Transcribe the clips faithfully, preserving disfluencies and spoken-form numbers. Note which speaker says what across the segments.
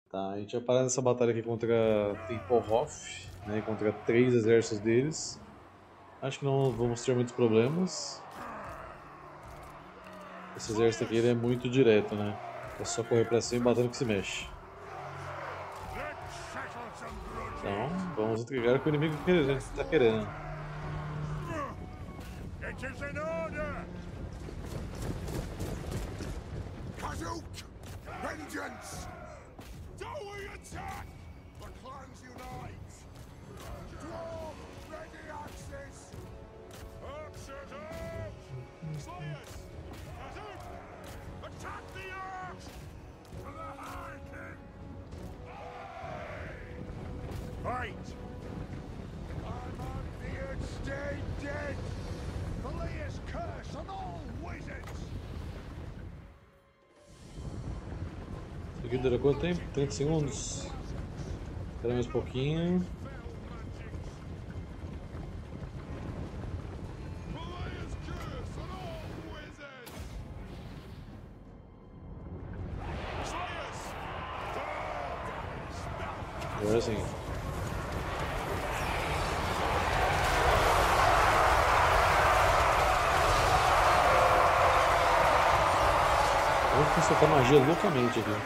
Speaker 1: Tá, a gente vai parar nessa batalha aqui contra Tempelhof, né, contra três exércitos deles. Acho que não vamos ter muitos problemas. Esse exército aqui ele é muito direto, né? É só correr pra cima e batendo que se mexe. Então, vamos entregar o que o inimigo está querendo.
Speaker 2: Vengeance! Do we attack? The clans unite! Dwarf, ready axes! Axes out! Slayers! Kazook! Attack the arch! For the High King! Fight! I'm on the earth, stay dead! The layer's curse on all wizards!
Speaker 1: Isso aqui dura quanto tempo? trinta segundos. Espera mais um pouquinho. Agora sim. Vamos consultar magia loucamente aqui.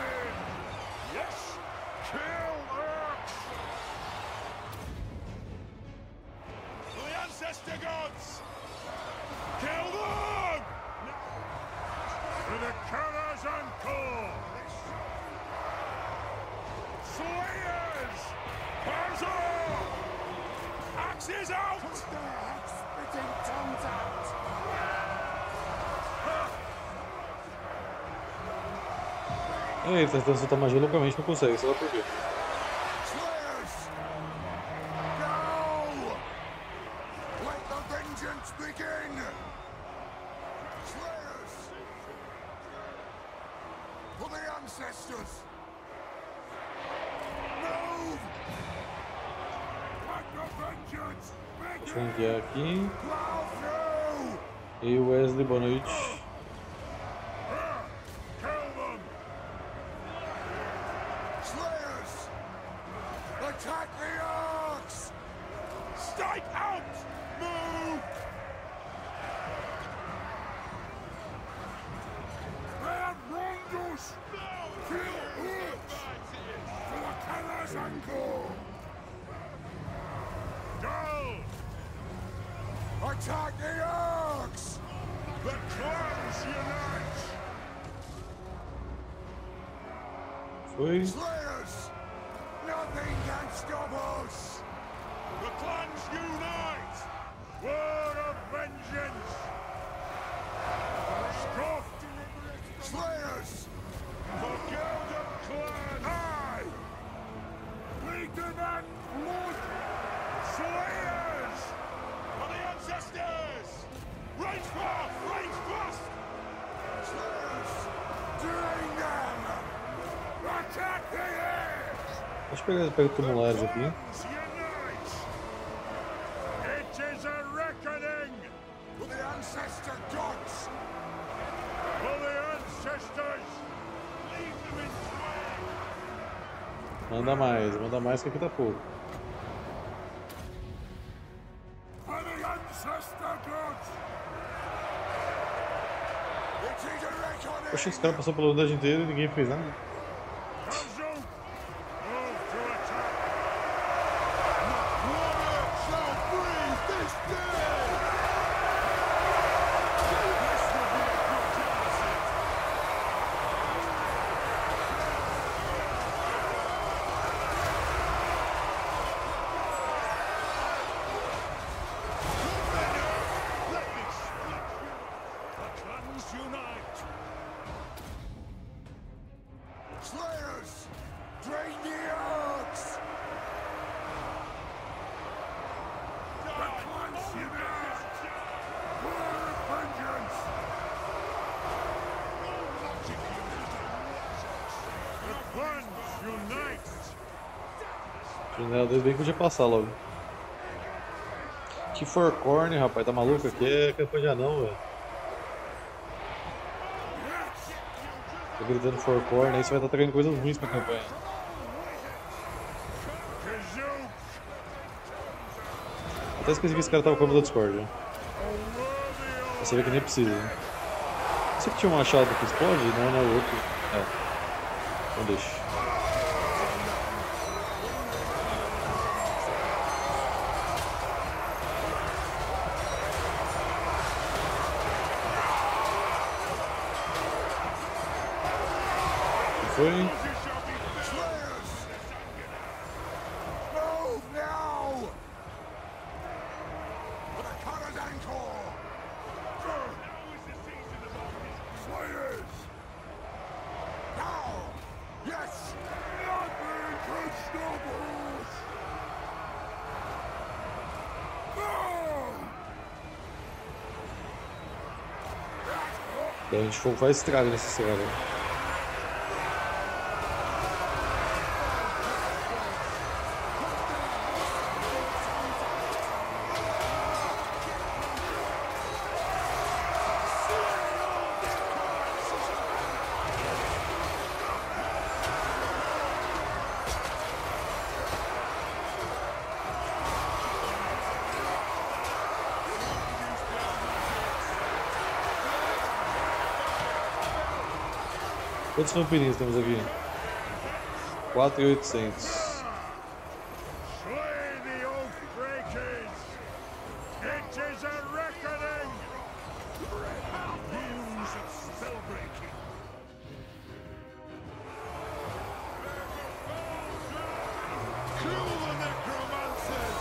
Speaker 1: Ele tá tentando soltar magia loucamente, não consegue, sei lá por quê. Deixa eu enviar aqui. E Wesley, boa noite.
Speaker 2: Attack the orcs! Strike out! Move! They have wronged us! Kill orcs! For the Kala's ankle! Go! Attack the orcs! The clans unite!
Speaker 1: Foi.
Speaker 2: Slayers! Nothing can stop us! The clans unite! Word of vengeance! Scoffed! Slayers! The guild of clans! Aye! We demand blood! Slayers! For the ancestors! Range fast! Range fast! Slayers! Drain them! Attack the air!
Speaker 1: Deixa eu pegar, pegar tumulares aqui.
Speaker 2: It is a reckoning for the ancestor gods. For the ancestors. Leave them in sway.
Speaker 1: Manda mais, manda mais que aqui tá pouco.
Speaker 2: For the ancestor gods. It is a reckoning.
Speaker 1: Poxa, esse cara passou pela unidade inteira e ninguém fez nada.
Speaker 2: Slayers! Drain the orcs! The clans unite! War of vengeance! The clans unite!
Speaker 1: O general deles bem que podia passar logo. Que Forcorn, rapaz, tá maluco? Aqui é campanha de anão, velho. Tô gritando Forcorn, aí você vai estar traindo coisas ruins pra campanha. Até esqueci que esse cara tava com a da Discord. Né? Você vê que nem precisa. Né? Você que tinha um machado que explode? Não, não é o outro. É. Então deixa. Foi?
Speaker 2: Move now! With a cutter's ankle! Slayers! Now! Yes! Nothing can stop us!
Speaker 1: Daí a gente fogo faz estrago nessa estrada. Quantos vampirinhos temos aqui? quatro mil e oitocentos.
Speaker 2: Slay the oath breakers! It is a reckoning! News of spell breaking! Kill the necromancers!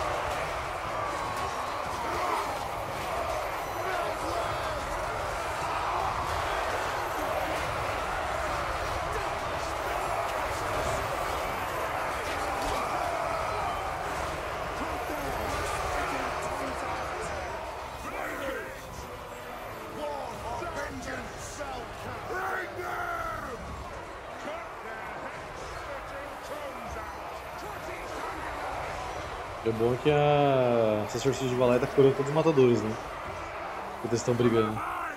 Speaker 1: É bom que a essa sorte de Valai tá curando todos os matadores, né? Porque eles estão brigando.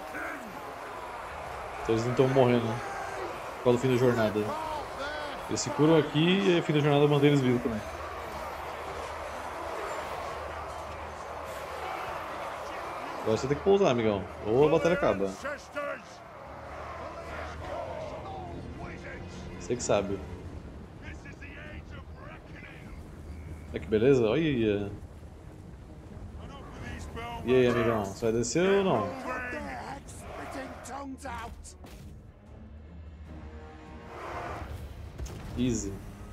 Speaker 1: Então eles não estão morrendo por causa do fim da jornada. Eles se curam aqui e o fim da jornada mantém eles vivos também. Agora você tem que pousar, amigão. Ou a batalha acaba. Você que sabe. Olha que beleza, olha aí. E aí, amigão, você vai descer ou não? Easy.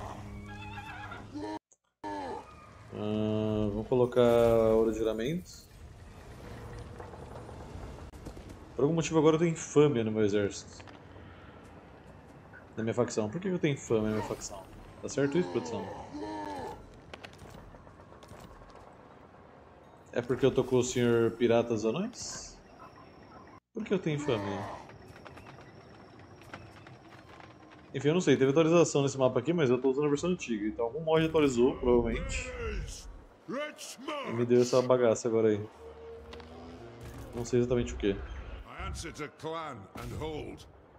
Speaker 1: Uh, vamos colocar ouro de juramento. Por algum motivo agora eu tenho infâmia no meu exército. Na minha facção. Por que eu tenho infâmia na minha facção? Tá certo isso, produção? É porque eu tô com o senhor Piratas Anões? Por que eu tenho infâmia? Enfim, eu não sei, teve atualização nesse mapa aqui, mas eu tô usando a versão antiga, então algum mod atualizou, provavelmente. E me deu essa bagaça agora aí. Não sei exatamente o que.
Speaker 2: I answer to clan and hold.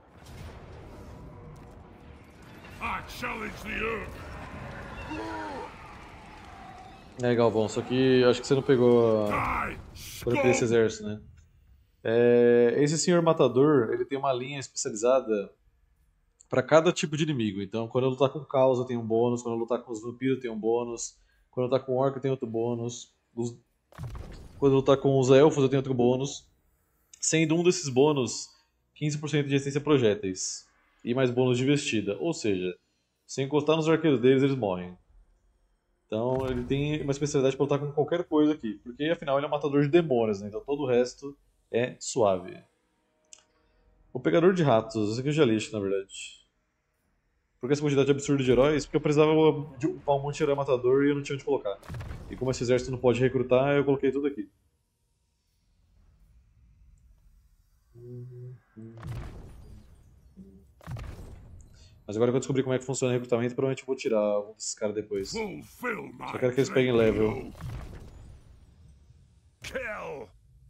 Speaker 2: I challenge the earth.
Speaker 1: É, Galvão, só que eu acho que você não pegou a... por esse exército, né? É, esse senhor matador, ele tem uma linha especializada para cada tipo de inimigo. Então, quando eu lutar com caos, eu tenho um bônus. Quando eu lutar com os vampiros, eu tenho um bônus. Quando eu lutar com orc, eu tenho outro bônus. Os... Quando eu lutar com os elfos, eu tenho outro bônus. Sendo um desses bônus quinze por cento de resistência a projéteis. E mais bônus de investida. Ou seja, se encostar nos arqueiros deles, eles morrem. Então ele tem uma especialidade para lutar com qualquer coisa aqui. Porque afinal ele é um matador de demônios, né? Então todo o resto é suave. O pegador de ratos, esse aqui eu já li, na verdade. Por que essa quantidade absurda de heróis? Porque eu precisava de upar um monte de herói matador e eu não tinha onde colocar. E como esse exército não pode recrutar, eu coloquei tudo aqui. Mas agora que eu descobri como é que funciona o recrutamento, provavelmente eu vou tirar algum desses caras depois. Só quero que eles peguem level.
Speaker 2: Kill.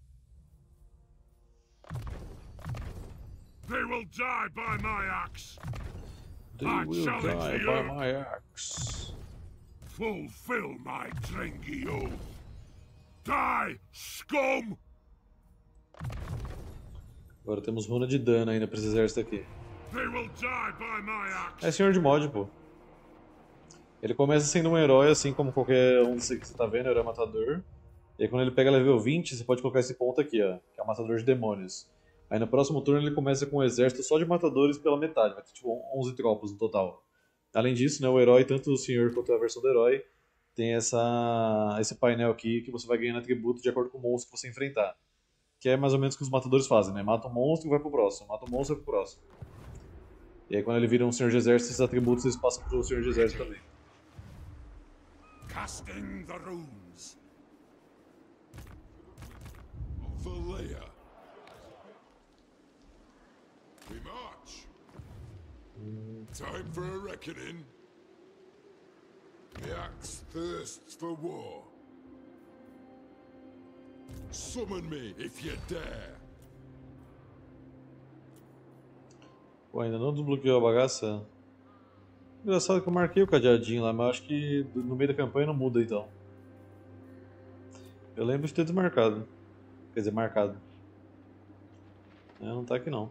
Speaker 2: They will die by my axe.
Speaker 1: They will die by my axe.
Speaker 2: Fulfill my Drengi oath. Die, scum!
Speaker 1: Agora temos runa de dano ainda pra esse exército aqui.
Speaker 2: They will die by my axe.
Speaker 1: É senhor de mod, pô. Ele começa sendo um herói, assim como qualquer um desses que você tá vendo, herói matador. E aí quando ele pega level vinte, você pode colocar esse ponto aqui, ó, que é o matador de demônios. Aí no próximo turno ele começa com um exército só de matadores pela metade, vai ter tipo onze tropas no total. Além disso, né, o herói, tanto o senhor quanto a versão do herói, tem essa, esse painel aqui que você vai ganhando atributo de acordo com o monstro que você enfrentar. Que é mais ou menos o que os matadores fazem, né? Mata um monstro e vai pro próximo, mata um monstro e vai pro próximo. E aí quando ele vira um senhor de exército, esses atributos eles passam pro senhor de exército também.
Speaker 2: Casting the runes. Valea. We march. Time for a reckoning. The axe thirsts for war. Summon me if you dare.
Speaker 1: Pô, ainda não desbloqueou a bagaça? Engraçado que eu marquei o cadeadinho lá, mas acho que no meio da campanha não muda então. Eu lembro de ter desmarcado. Quer dizer, marcado. É, não tá aqui não.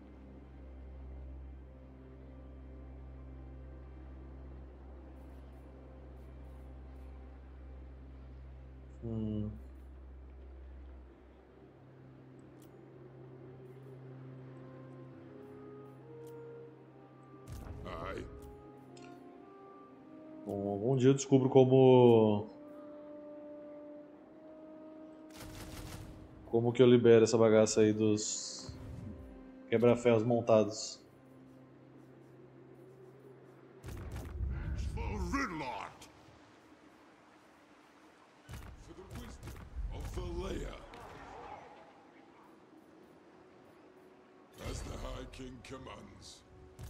Speaker 1: Hum.
Speaker 2: Aye.
Speaker 1: Bom, algum dia eu descubro como... Como que eu libero essa bagaça aí dos... quebra-ferros montados.
Speaker 2: For Ridlot. For the wisdom of Valea. As the High King commands.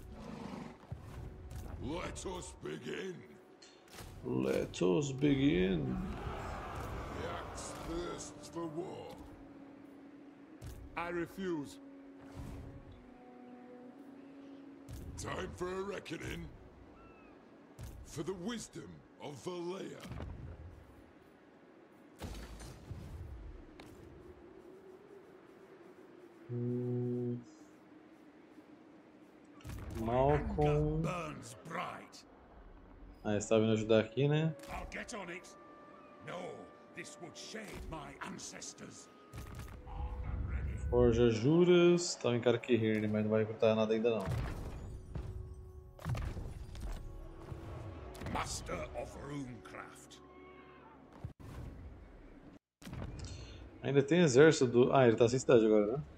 Speaker 2: Let us begin.
Speaker 1: Let us begin.
Speaker 2: The axe thirsts for war. I refuse. Time for a reckoning. For the wisdom of Valea.
Speaker 1: Hum... Malcolm...
Speaker 2: Burns bright.
Speaker 1: Ah, você tá vindo ajudar aqui, né?
Speaker 2: I'll get on it. No, this would shame my ancestors.
Speaker 1: Forja Juras, tá em Carquehirne, mas não vai recrutar nada ainda não.
Speaker 2: Master of Runecraft.
Speaker 1: Ainda tem exército do... Ah, ele tá sem cidade agora, né?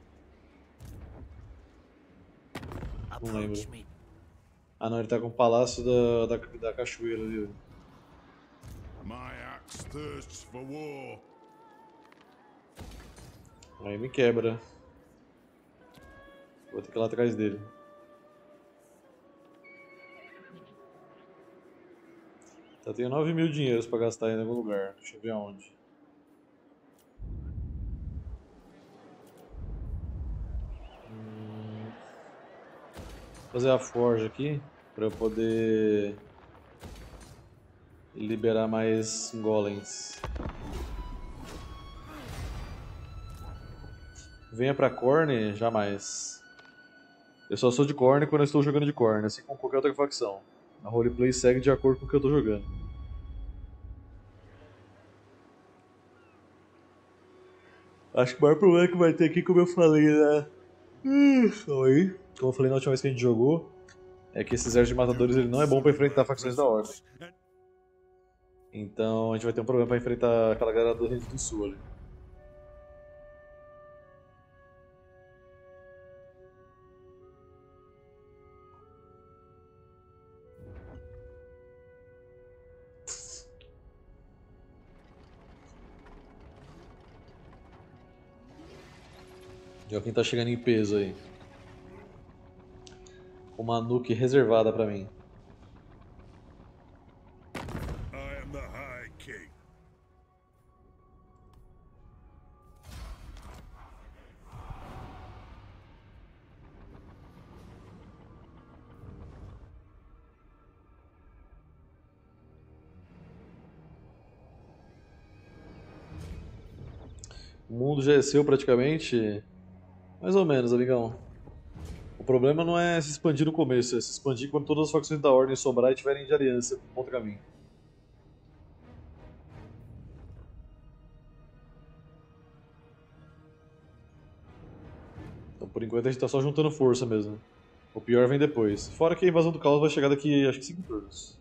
Speaker 1: Não lembro. Ah não, ele tá com o palácio da, da, da cachoeira ali.
Speaker 2: My axe thirsts for war.
Speaker 1: Aí me quebra. Vou ter que ir lá atrás dele. Tá, tenho nove mil dinheiros pra gastar em algum lugar. Deixa eu ver aonde. Hum... Fazer a forja aqui pra eu poder liberar mais golems. Venha pra Khorne? Jamais. Eu só sou de Khorne quando eu estou jogando de Khorne, assim como qualquer outra facção. A roleplay segue de acordo com o que eu estou jogando. Acho que o maior problema que vai ter aqui, como eu falei, né? Oi. Como eu falei na última vez que a gente jogou, é que esse exército de matadores ele não é bom pra enfrentar facções da Ordem. Então a gente vai ter um problema pra enfrentar aquela galera do Reino do Sul ali. Joaquim tá chegando em peso aí. Uma nuke reservada pra mim.
Speaker 2: I am the High King.
Speaker 1: O mundo já é seu praticamente. Mais ou menos, amigão. O problema não é se expandir no começo, é se expandir quando todas as facções da Ordem sobrar e tiverem de aliança contra mim. Então por enquanto a gente tá só juntando força mesmo. O pior vem depois. Fora que a invasão do caos vai chegar daqui acho que cinco turnos.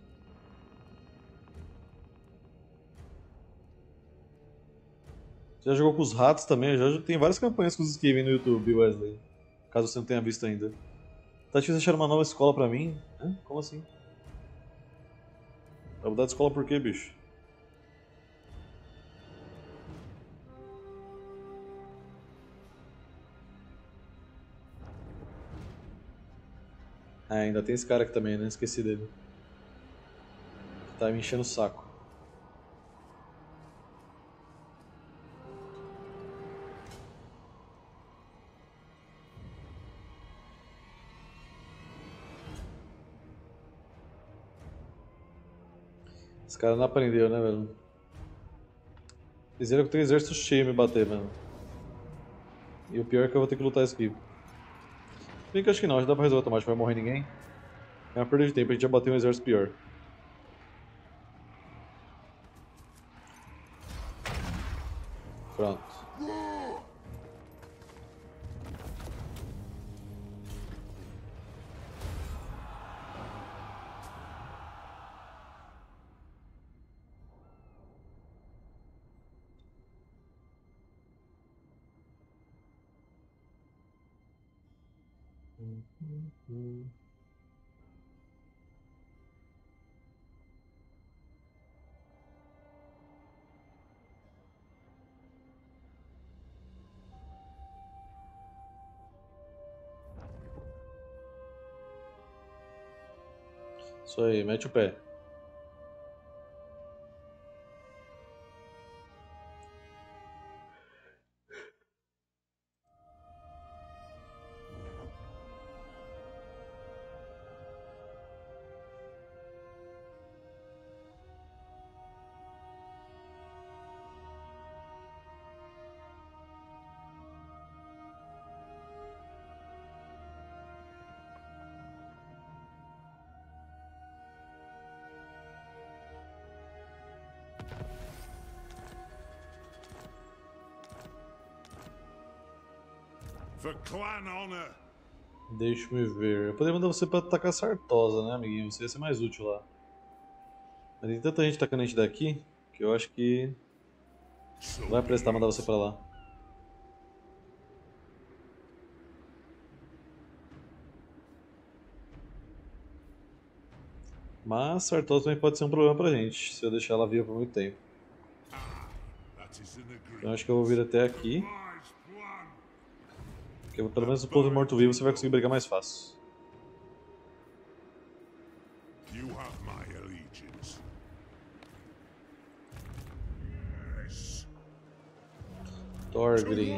Speaker 1: Você já jogou com os ratos também? Já tem várias campanhas com os Skaven no YouTube, Wesley. Caso você não tenha visto ainda. Tá difícil achar uma nova escola pra mim? Hã? Como assim? Vai mudar de escola por quê, bicho? Ah, ainda tem esse cara aqui também, né? Esqueci dele. Tá me enchendo o saco. Esse cara não aprendeu, né, velho? Fizeram que tem um exército cheio me bater, mano. E o pior é que eu vou ter que lutar isso aqui. Bem que acho que não, acho que dá pra resolver automático, vai morrer ninguém. É uma perda de tempo, a gente já bateu um exército pior. Pronto. Isso aí, mete o pé.
Speaker 2: For clan honor.
Speaker 1: Deixa-me ver. Eu poderia mandar você pra atacar Sartosa, né, amiguinho? Você ia ser mais útil lá. Mas tem tanta gente atacando a gente daqui que eu acho que não vai prestar mandar você pra lá. Mas Sartosa também pode ser um problema pra gente, se eu deixar ela viva por muito tempo. Então acho que eu vou vir até aqui. Porque pelo menos o povo morto-vivo você vai conseguir brigar mais fácil. Thorgrim.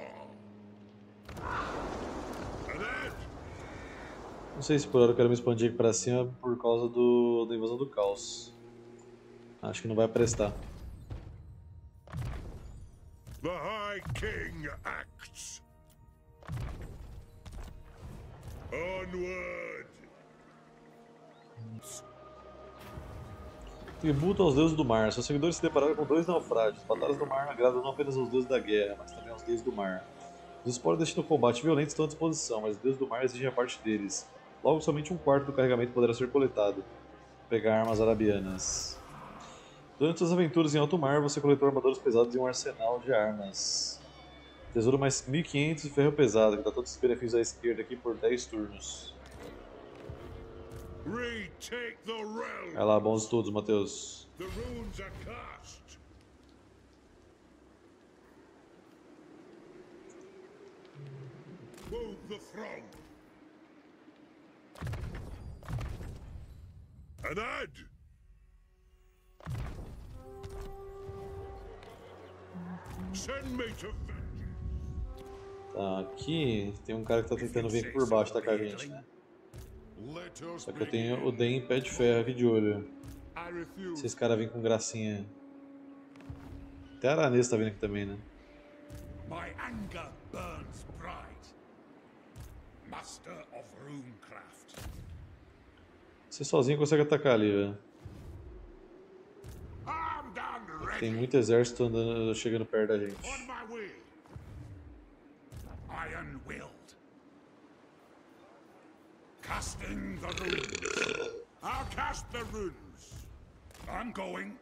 Speaker 1: Não sei se por hora eu quero me expandir aqui pra cima por causa do, da invasão do caos. Acho que não vai prestar.
Speaker 2: The High King acts. Onward.
Speaker 1: Tributo aos deuses do mar. Seus seguidores se depararam com dois naufrágios. As batalhas do mar agradam não apenas aos deuses da guerra, mas também aos deuses do mar. Os esporos destinam ao combate violento estão à disposição, mas os deuses do mar exigem a parte deles. Logo, somente um quarto do carregamento poderá ser coletado. Pegar armas arabianas. Durante suas aventuras em alto mar, você coletou armaduras pesadas e um arsenal de armas. Tesouro mais mil e quinhentos e ferro pesado, que dá todos os benefícios à esquerda aqui por dez turnos. Vai lá, bons estudos, Matheus.
Speaker 2: The runes are cast. Move the throng. Anad. Send me to
Speaker 1: Tá, aqui tem um cara que tá tentando vir por baixo atacar a gente, né? Só que eu tenho o Den em pé de ferro aqui de olho. Se esse cara vir com gracinha. Até a Aranês tá vindo aqui também, né?
Speaker 2: My anger burns bright. Master of runecraft.
Speaker 1: Você sozinho consegue atacar ali, velho.
Speaker 2: Armed and ready.
Speaker 1: Tem muito exército andando, chegando perto da gente.
Speaker 2: On my way. Iron-willed. Casting the runes. I'll cast the runes. I'm going.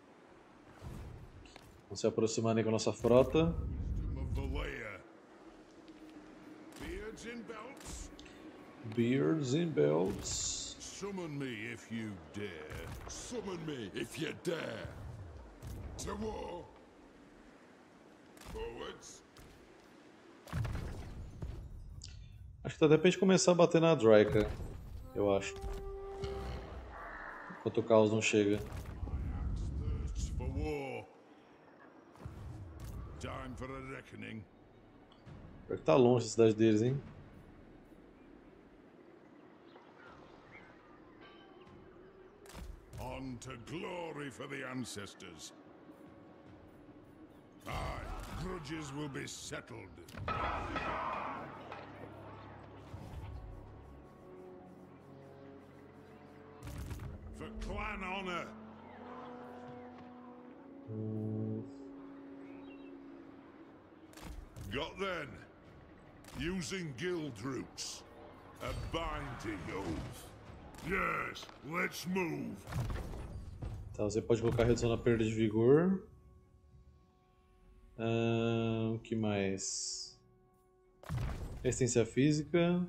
Speaker 1: Vamos se aproximando aí com a nossa frota.
Speaker 2: Of the lair. Beards in belts.
Speaker 1: Beards and belts.
Speaker 2: Summon me if you dare. Summon me if you dare. To war. Forwards.
Speaker 1: Acho que dá até pra gente começar a bater na Dryca, eu acho. Enquanto o caos não chega.
Speaker 2: Thirsts for war. Time for a reckoning.
Speaker 1: Pior que tá longe a cidade deles, hein?
Speaker 2: On to glory for the ancestors. Aye, grudges will be settled. For clan honor.
Speaker 1: Hum,
Speaker 2: Got then. Using guild roots. A binding oath. Yes, let's move.
Speaker 1: tá, você pode colocar redução na perda de vigor. Ah, o que mais? Resistência física.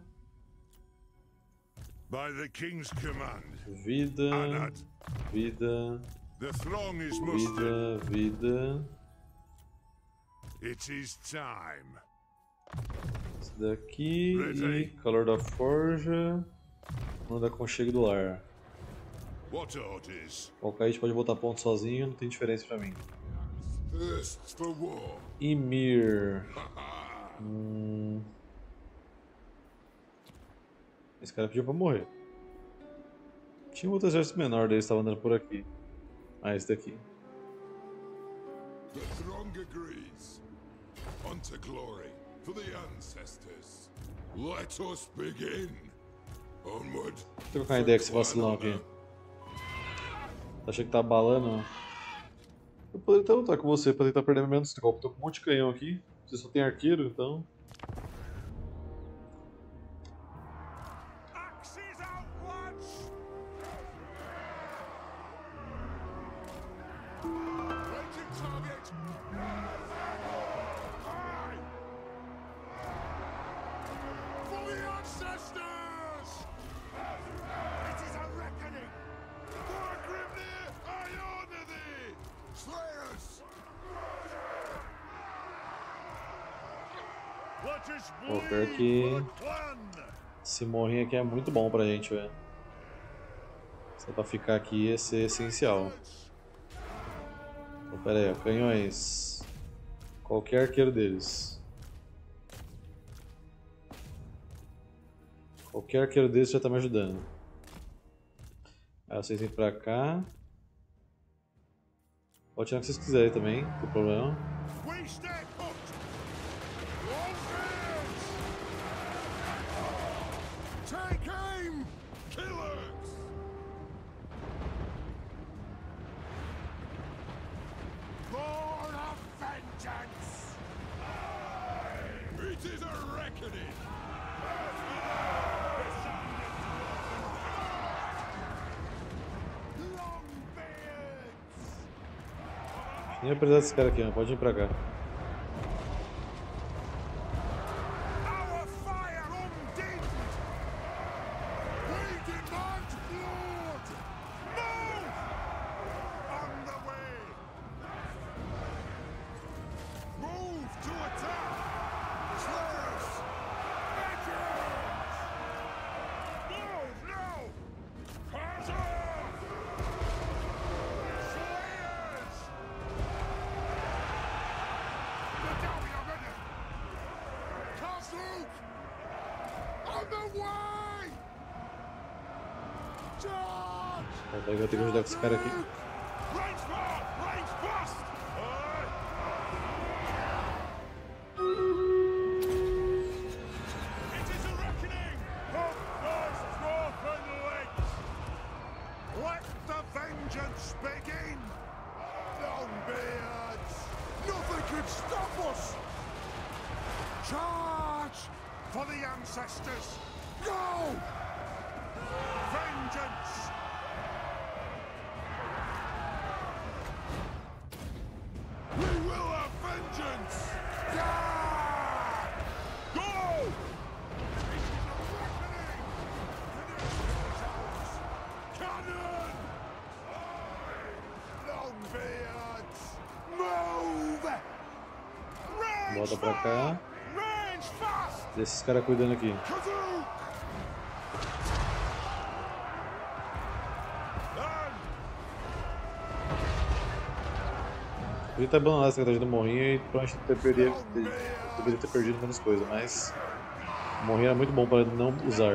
Speaker 2: By the king's command.
Speaker 1: Vida.
Speaker 2: Anad,
Speaker 1: Vida.
Speaker 2: the throng is mustered.
Speaker 1: Vida. Vida.
Speaker 2: It is time.
Speaker 1: Esse daqui.
Speaker 2: Ready.
Speaker 1: E calor da forja. Manda aconchego do lar.
Speaker 2: What orders?
Speaker 1: Qualquer a gente pode botar ponto sozinho, não tem diferença pra mim.
Speaker 2: Thirsts for war.
Speaker 1: Ymir. Hum... Esse cara pediu pra morrer. Tinha outro exército menor deles que estava andando por aqui. Ah, esse daqui.
Speaker 2: The throng agrees. Unto glory for the ancestors. Let us begin. Onward.
Speaker 1: Vou trocar uma ideia com esse vacilão aqui. Tá achando que tá abalando? Eu poderia até lutar com você pra tentar perder menos golpe. Tô com um monte de canhão aqui. Você só tem arqueiro, então.
Speaker 2: Axes out, lads! Raging target! Aye! For the ancestors! It is a reckoning! For Grimnir, I honor thee! Slayers! Let us
Speaker 1: Pô, pior que
Speaker 2: bleed for clan!
Speaker 1: esse morrinho aqui é muito bom pra gente, velho. Só pra ficar aqui ia ser essencial. Então, pera aí, ó, canhões. Qualquer arqueiro deles. Qualquer arqueiro deles já tá me ajudando. Aí vocês vêm pra cá. Pode tirar o que vocês quiserem também, não tem problema.
Speaker 2: We stay put! All hands! Take aim! Killers! Born of vengeance! It is a reckoning! Longbeards!
Speaker 1: Nem vai precisar desse cara aqui, ó. Pode vir pra cá.
Speaker 2: Our fire undimmed! We demand blood! Move! On the way! Move to attack! Slayers! Makers! No, no! Hands off! Slayers! Get down, we are ready! Castle! On the way! Charge!
Speaker 1: Ó, daí vai ter que ajudar com esse cara aqui.
Speaker 2: Range far! Range fast! Aye. vengeance begin! Longbeards! Nothing can stop us! Charge! For the ancestors! Go! Vengeance! We will have vengeance! Ah! Go! This is a reckoning! Cannon! Longbeards! Move! Range
Speaker 1: Volta pra cá.
Speaker 2: Range fast!
Speaker 1: Deixa esses caras cuidando aqui.
Speaker 2: Kazook!
Speaker 1: Podia ter abandonado a estratégia do Morrinho e provavelmente ter perdido, ter, deveria ter perdido menos coisa, mas o Morrinho era muito bom para não usar.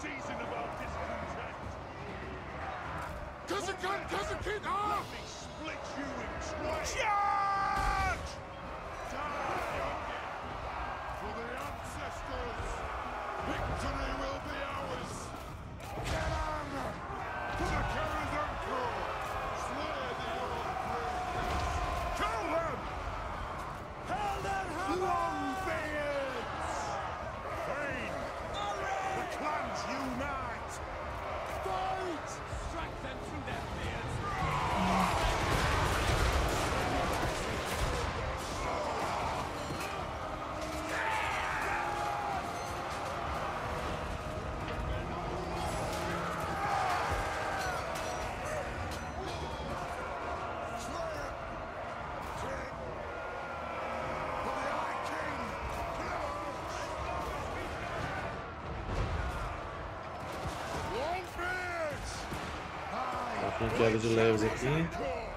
Speaker 1: Tem queda de leves aqui.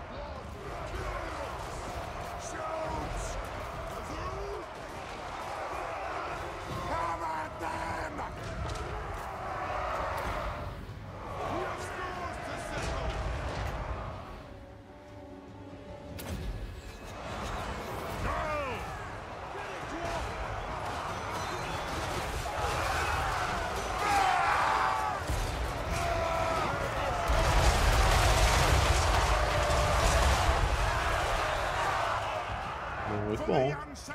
Speaker 1: Muito bom.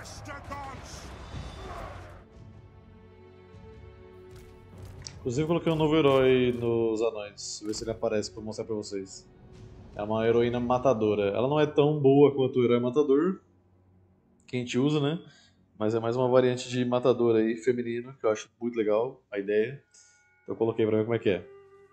Speaker 1: Inclusive eu coloquei um novo herói nos anões. Vou ver se ele aparece para mostrar para vocês. É uma heroína matadora. Ela não é tão boa quanto o herói matador, que a gente usa, né? Mas é mais uma variante de matador aí, feminino, que eu acho muito legal a ideia. Eu coloquei para ver como é que é.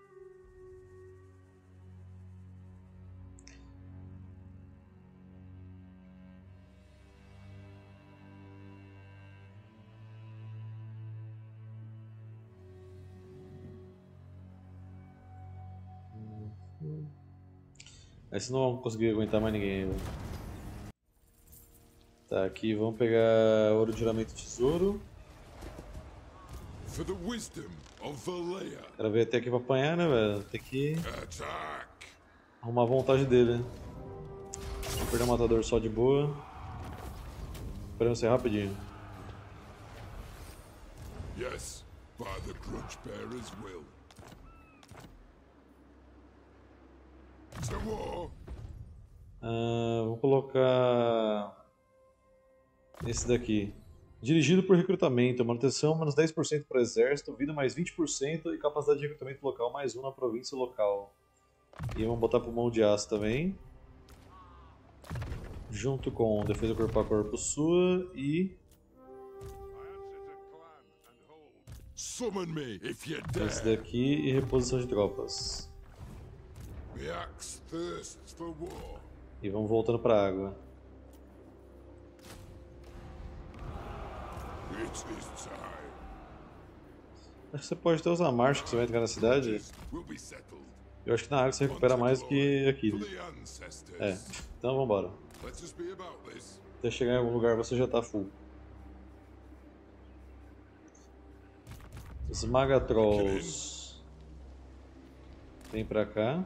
Speaker 1: Esse não vamos conseguir aguentar mais ninguém ainda. Tá, aqui vamos pegar ouro de juramento e tesouro. O cara veio até aqui pra apanhar, né, velho? Tem que arrumar a vontade dele, né? Vamos perder o matador só de boa. Esperamos ser rapidinho.
Speaker 2: Yes, by the grudge bearer's will.
Speaker 1: Ah, vou colocar esse daqui. Dirigido por recrutamento, manutenção menos dez por cento para o exército, vida mais vinte por cento e capacidade de recrutamento local mais um na província local. E vamos botar pulmão de aço também. Junto com defesa corpo a corpo sua e... esse daqui e reposição de tropas. E vamos voltando para a água. Acho que você pode até usar marcha que você vai entrar na cidade. Eu acho que na água você recupera mais do que aqui. Né? É, então vamos embora. Até chegar em algum lugar você já tá full. Esmaga Trolls. Vem pra cá.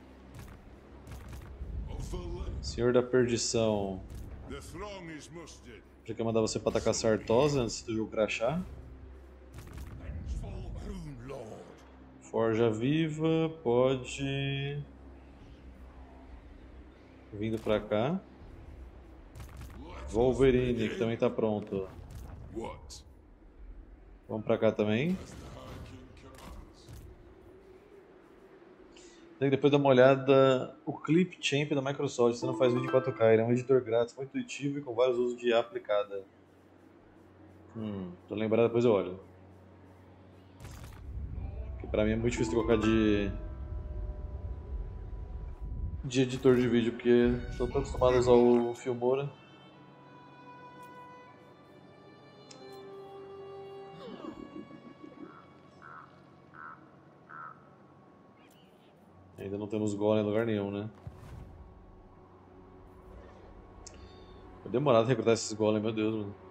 Speaker 1: Senhor da Perdição. Já quer mandar você pra atacar Sartosa antes do jogo crashar. Forja Viva, pode... Vindo pra cá. Wolverine, que também tá pronto.
Speaker 2: What?
Speaker 1: Vamos pra cá também.
Speaker 2: As the High King commands.
Speaker 1: Tem que depois dar uma olhada. O Clip Champ da Microsoft. Você não faz vídeo em quatro K. Ele é um editor grátis, muito intuitivo e com vários usos de I A aplicada. Hum, tô lembrado, depois eu olho. Porque pra mim é muito difícil colocar de. de editor de vídeo, porque tô tão acostumado a usar o Filmora. Ainda não temos golem em lugar nenhum, né? Vai demorar a recrutar esses golem, meu Deus, mano.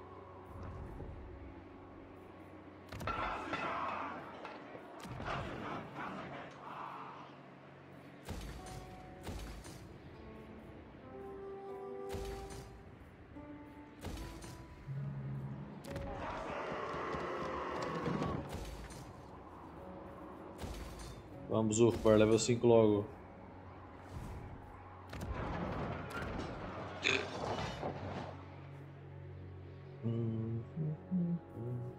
Speaker 1: Vamos upar level cinco logo. Hum, hum, hum, hum.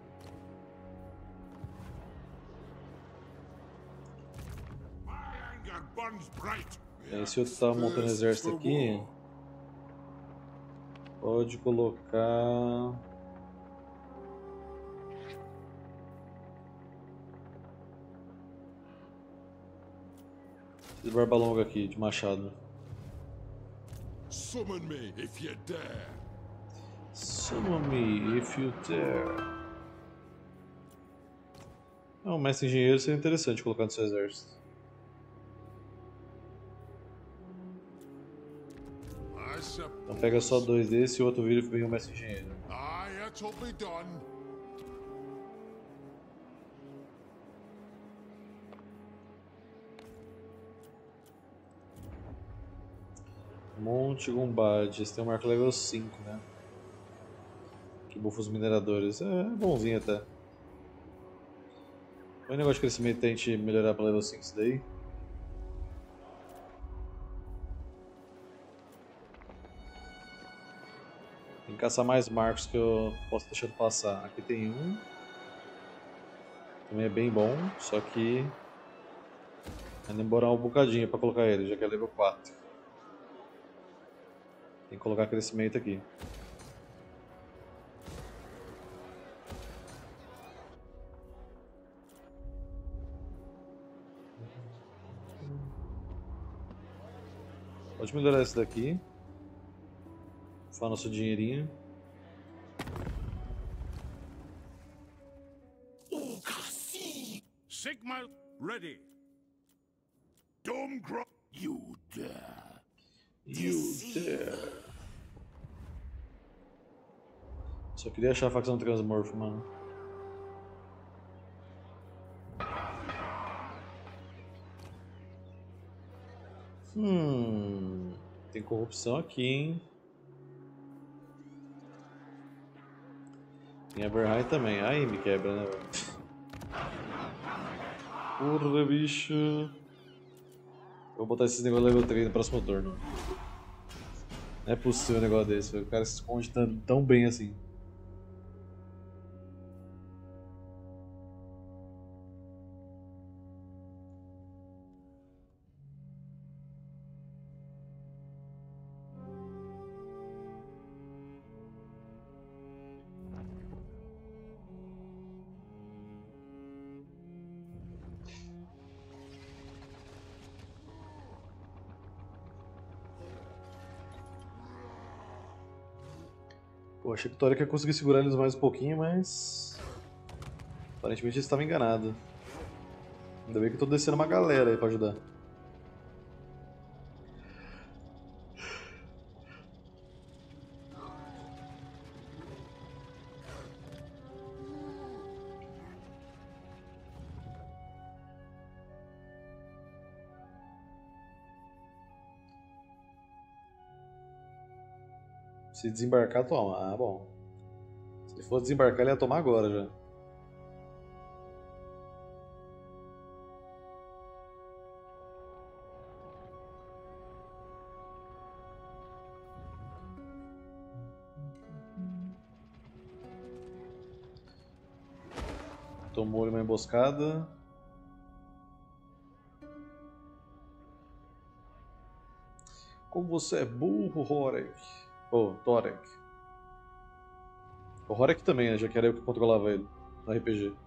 Speaker 2: My anger burns bright.
Speaker 1: Esse outro tá montando exército aqui. Pode colocar. Esse barba longa aqui, de machado.
Speaker 2: Summon me if you dare.
Speaker 1: Summon me if you dare. Ah, um mestre engenheiro seria interessante colocar no seu exército.
Speaker 2: I
Speaker 1: Então pega só
Speaker 2: suppose.
Speaker 1: dois desse e o outro vira e vem o mestre engenheiro.
Speaker 2: Aye, it'll be done.
Speaker 1: Monte Gumbad, esse tem um marco level cinco, né? Que bufa os mineradores. É bonzinho até. Foi um negócio de crescimento tente melhorar para level cinco isso daí. Tem que caçar mais marcos que eu posso deixar passar. Aqui tem um. Também é bem bom, só que vai demorar um bocadinho para colocar ele, já que é level quatro. Tem que colocar crescimento aqui. Pode melhorar esse daqui. Faz nosso dinheirinho.
Speaker 2: Sigma ready. Dome gro. You dare.
Speaker 1: You dare. Só queria achar a facção Transmorph, mano. Hum. Tem corrupção aqui, hein? Tem Everhigh também. Aí me quebra, né, velho? Porra, bicho. Vou botar esses negócios level três no próximo turno. Não é possível um negócio desse, velho. O cara se esconde tão, tão bem assim. Pô, achei que o Toric ia conseguir segurar eles mais um pouquinho, mas... Aparentemente eles estavam enganados. Ainda bem que eu tô descendo uma galera aí pra ajudar. Se desembarcar, toma. Ah, bom. Se ele fosse desembarcar, ele ia tomar agora já. Tomou uma emboscada. Como você é burro, Horek. Oh, Torek. O Horek também, né? Já que era eu que controlava ele no R P G.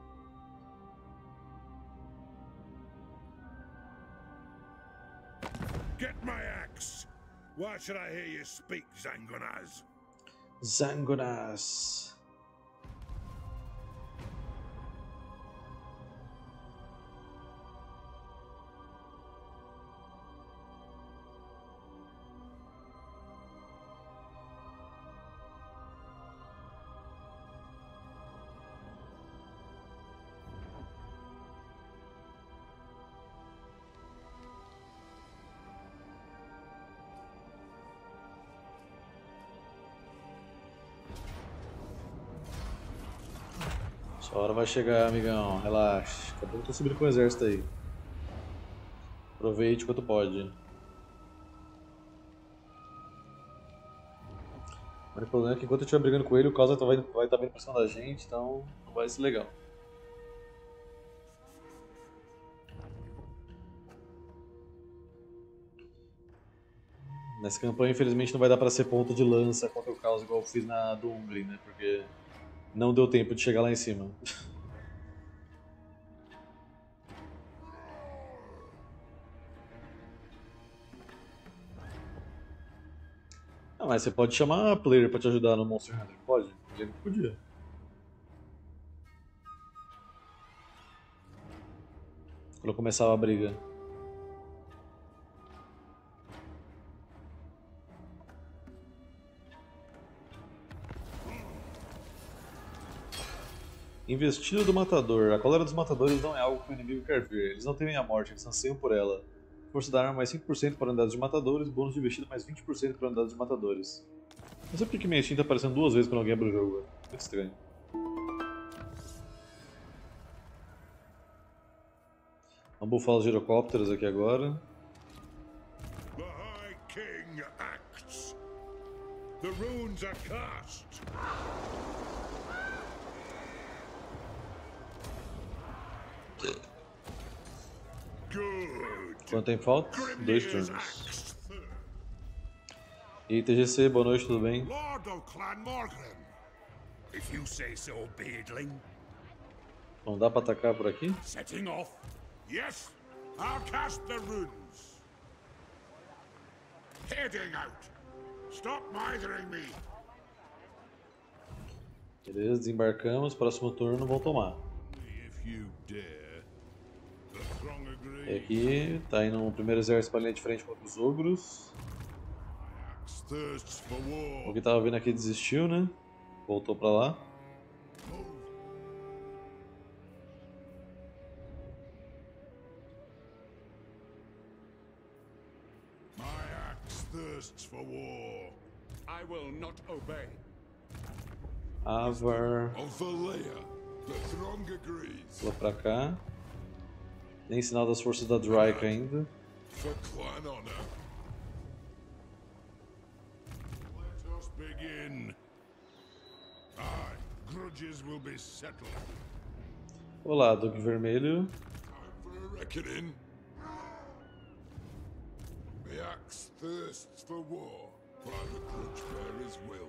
Speaker 2: Get my axe. Why should I hear you speak, Zangonaz?
Speaker 1: Zangonaz. Sua hora vai chegar, amigão. Relaxa. Daqui a pouco eu tô subindo com o exército aí. Aproveite quanto pode. Mas o problema é que enquanto eu estiver brigando com ele, o Causa vai estar tá vindo pra cima da gente, então não vai ser legal. Nessa campanha, infelizmente, não vai dar pra ser ponto de lança contra o Causa igual eu fiz na do Hungry, né? Porque não deu tempo de chegar lá em cima. Ah, mas você pode chamar a player pra te ajudar no Monster Hunter, pode? Ele não podia. Quando começava a briga. Investida do Matador. A cólera dos Matadores não é algo que o inimigo quer ver. Eles não temem a morte, eles anseiam por ela. Força da arma mais cinco por cento para unidades de Matadores, bônus de investida mais vinte por cento para unidades de Matadores. Não sei porque que minha Steam tá aparecendo duas vezes quando alguém abre o jogo. Muito estranho. Vamos bufar os girocópteros aqui agora.
Speaker 2: The High King acts. The runes are cast. Good.
Speaker 1: Quanto tempo falta? Dois turnos. E T G C, boa noite, tudo bem?
Speaker 2: Lord of Clan Morgan. If you say so, Beardling.
Speaker 1: Não dá pra atacar por aqui?
Speaker 2: Setting off. Yes, I'll cast the runes. Heading out. Stop mithering me.
Speaker 1: Beleza, desembarcamos, próximo turno vão tomar.
Speaker 2: If you dare. The throng agrees.
Speaker 1: E aqui tá indo o primeiro exército pra linha de frente contra os ogros.
Speaker 2: Thirsts for war.
Speaker 1: O que tava vindo aqui desistiu, né? Voltou pra lá.
Speaker 2: My axe thirsts for war. I will not obey.
Speaker 1: Avar.
Speaker 2: Alvalea, the throng agrees.
Speaker 1: Pula pra cá. Nem sinal das forças da Dryka ainda.
Speaker 2: For clan honor. Let us begin. Aye, grudges will be settled.
Speaker 1: Olá, Duque Vermelho.
Speaker 2: Time for a reckoning. The axe thirsts for war by the grudge bearer's will.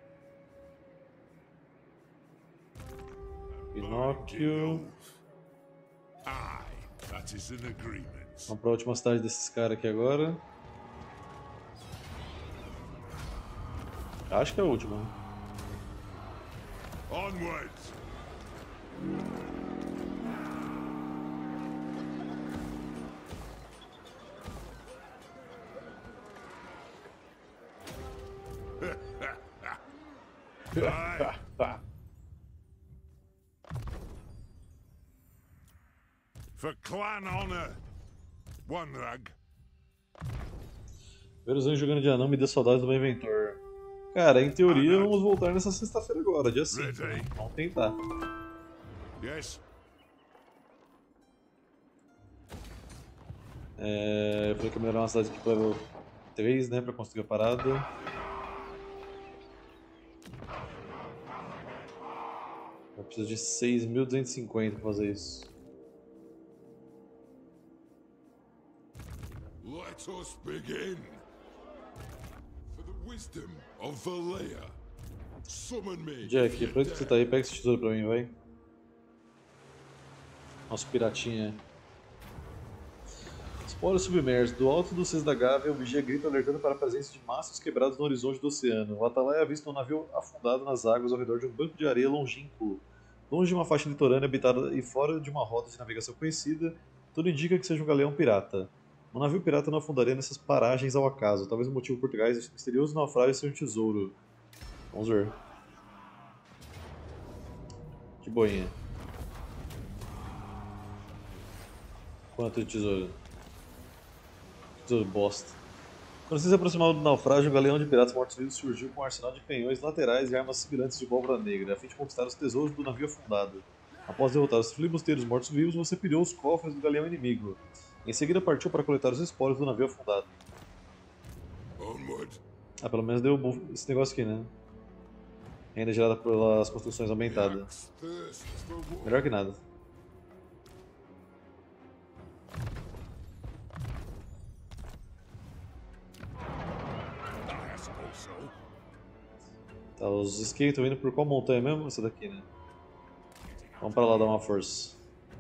Speaker 1: Pinóquio.
Speaker 2: Aye, that is an agreement.
Speaker 1: Vamos pra última cidade desses caras aqui agora. Acho que é a última.
Speaker 2: Onwards. Aye. For clan honor. One rag.
Speaker 1: Ver os anjos jogando de anão me deu saudades do meu inventor. Cara, em teoria vamos voltar nessa sexta-feira agora, dia cinco. Né? Vamos tentar.
Speaker 2: Yes.
Speaker 1: É, eu falei que ia melhorar uma cidade aqui para level três, né, pra conseguir a parada. Eu preciso de seis mil duzentos e cinquenta pra fazer isso.
Speaker 2: Let us begin. For the wisdom of Valea, summon me.
Speaker 1: Jack, pra onde você tá aí? Pega esse tesouro pra mim, vai. Nosso piratinha. Espólios submersos. Do alto do Cis da Gávea, o vigia grita alertando para a presença de mastros quebrados no horizonte do oceano. O Atalaia avista um navio afundado nas águas ao redor de um banco de areia longínquo. Longe de uma faixa litorânea habitada e fora de uma rota de navegação conhecida, tudo indica que seja um galeão pirata. Um navio pirata não afundaria nessas paragens ao acaso. Talvez o motivo por trás deste misterioso naufrágio seja um tesouro. Vamos ver. Que boinha. Quanto de tesouro? Tesouro bosta. Quando se aproximaram do naufrágio, o galeão de piratas mortos-vivos surgiu com um arsenal de canhões laterais e armas similares de pólvora negra, a fim de conquistar os tesouros do navio afundado. Após derrotar os filibusteiros mortos-vivos, você pilhou os cofres do galeão inimigo. Em seguida partiu para coletar os espólios do navio afundado. Ah, pelo menos deu esse negócio aqui, né? Renda gerada pelas construções aumentadas. Melhor que nada. Tá, os skates estão indo por qual montanha mesmo? Essa daqui, né? Vamos pra lá dar uma força.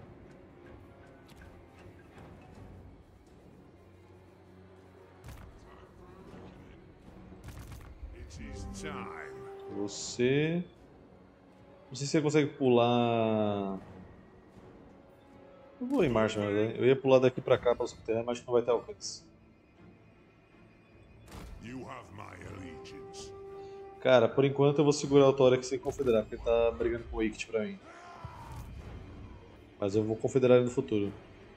Speaker 1: Você... Não sei se você consegue pular... Eu vou em marcha, mas eu ia pular daqui pra cá, pra subterrâneo, mas acho que não vai ter alcance. Cara, por enquanto eu vou segurar o Thor aqui sem confederar, porque ele tá brigando com o Ict pra mim. Mas eu vou confederar ele no futuro.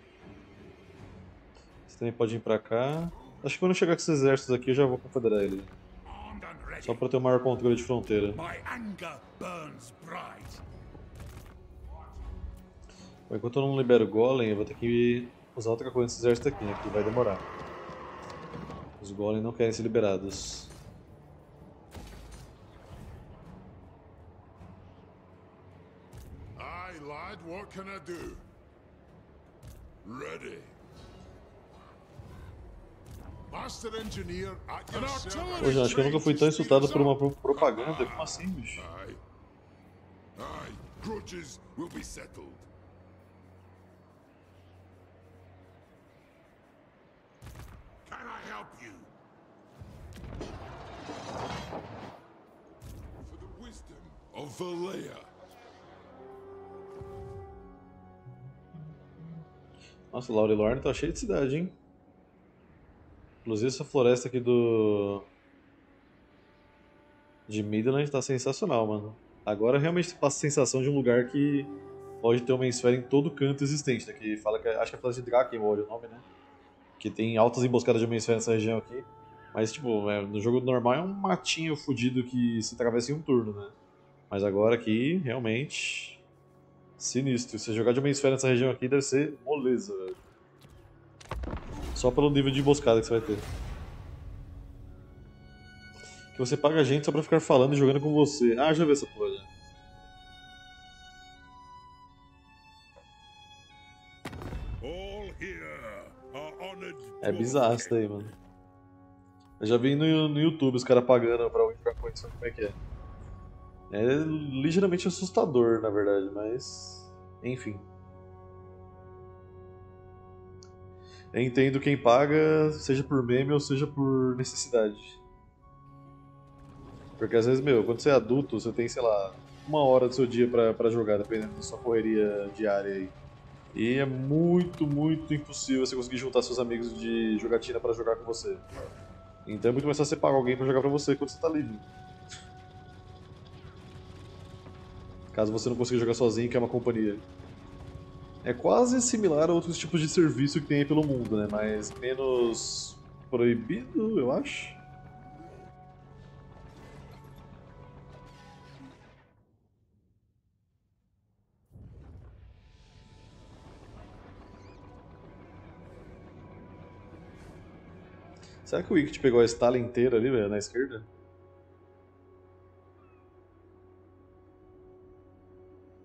Speaker 1: Você também pode ir pra cá. Acho que quando eu chegar com esses exércitos aqui eu já vou confederar ele. Só pra ter o maior controle de fronteira. Bom, enquanto eu não libero o Golem, eu vou ter que usar outra coisa nesse exército aqui, né? Que vai demorar. Os Golem não querem ser liberados.
Speaker 2: What can I do? Ready. Master Engineer at your service.
Speaker 1: Hoje acho que eu nunca fui tão insultado por uma propaganda. Como assim, bicho?
Speaker 2: Aye. Aye. Grudges will be settled. Can I help you? For the wisdom of Valea.
Speaker 1: Nossa, Laurelorn tá cheio de cidade, hein? Inclusive essa floresta aqui do... de Midland tá sensacional, mano. Agora realmente passa a sensação de um lugar que pode ter uma esfera em todo canto existente, né? Que fala que... acho que é a floresta de Drakengard o nome, né? Que tem altas emboscadas de uma esfera nessa região aqui. Mas, tipo, é, no jogo normal é um matinho fudido que se atravessa em um turno, né? Mas agora aqui, realmente... sinistro. Se jogar de uma esfera nessa região aqui deve ser moleza, velho. Só pelo nível de emboscada que você vai ter. Que você paga a gente só pra ficar falando e jogando com você. Ah, já vi essa porra. É bizarro isso daí, mano. Eu já vi no, no YouTube os caras pagando pra alguém ficar com isso, como é que é. É ligeiramente assustador, na verdade, mas... enfim. Eu entendo quem paga, seja por meme ou seja por necessidade. Porque às vezes, meu, quando você é adulto, você tem, sei lá, uma hora do seu dia pra, pra jogar, dependendo da sua correria diária aí. E é muito, muito impossível você conseguir juntar seus amigos de jogatina pra jogar com você. Então é muito mais fácil você pagar alguém pra jogar pra você quando você tá livre. Caso você não consiga jogar sozinho, que é uma companhia. É quase similar a outros tipos de serviço que tem aí pelo mundo, né? Mas menos proibido, eu acho. Será que o Ict pegou a Stala inteira ali, velho, na esquerda?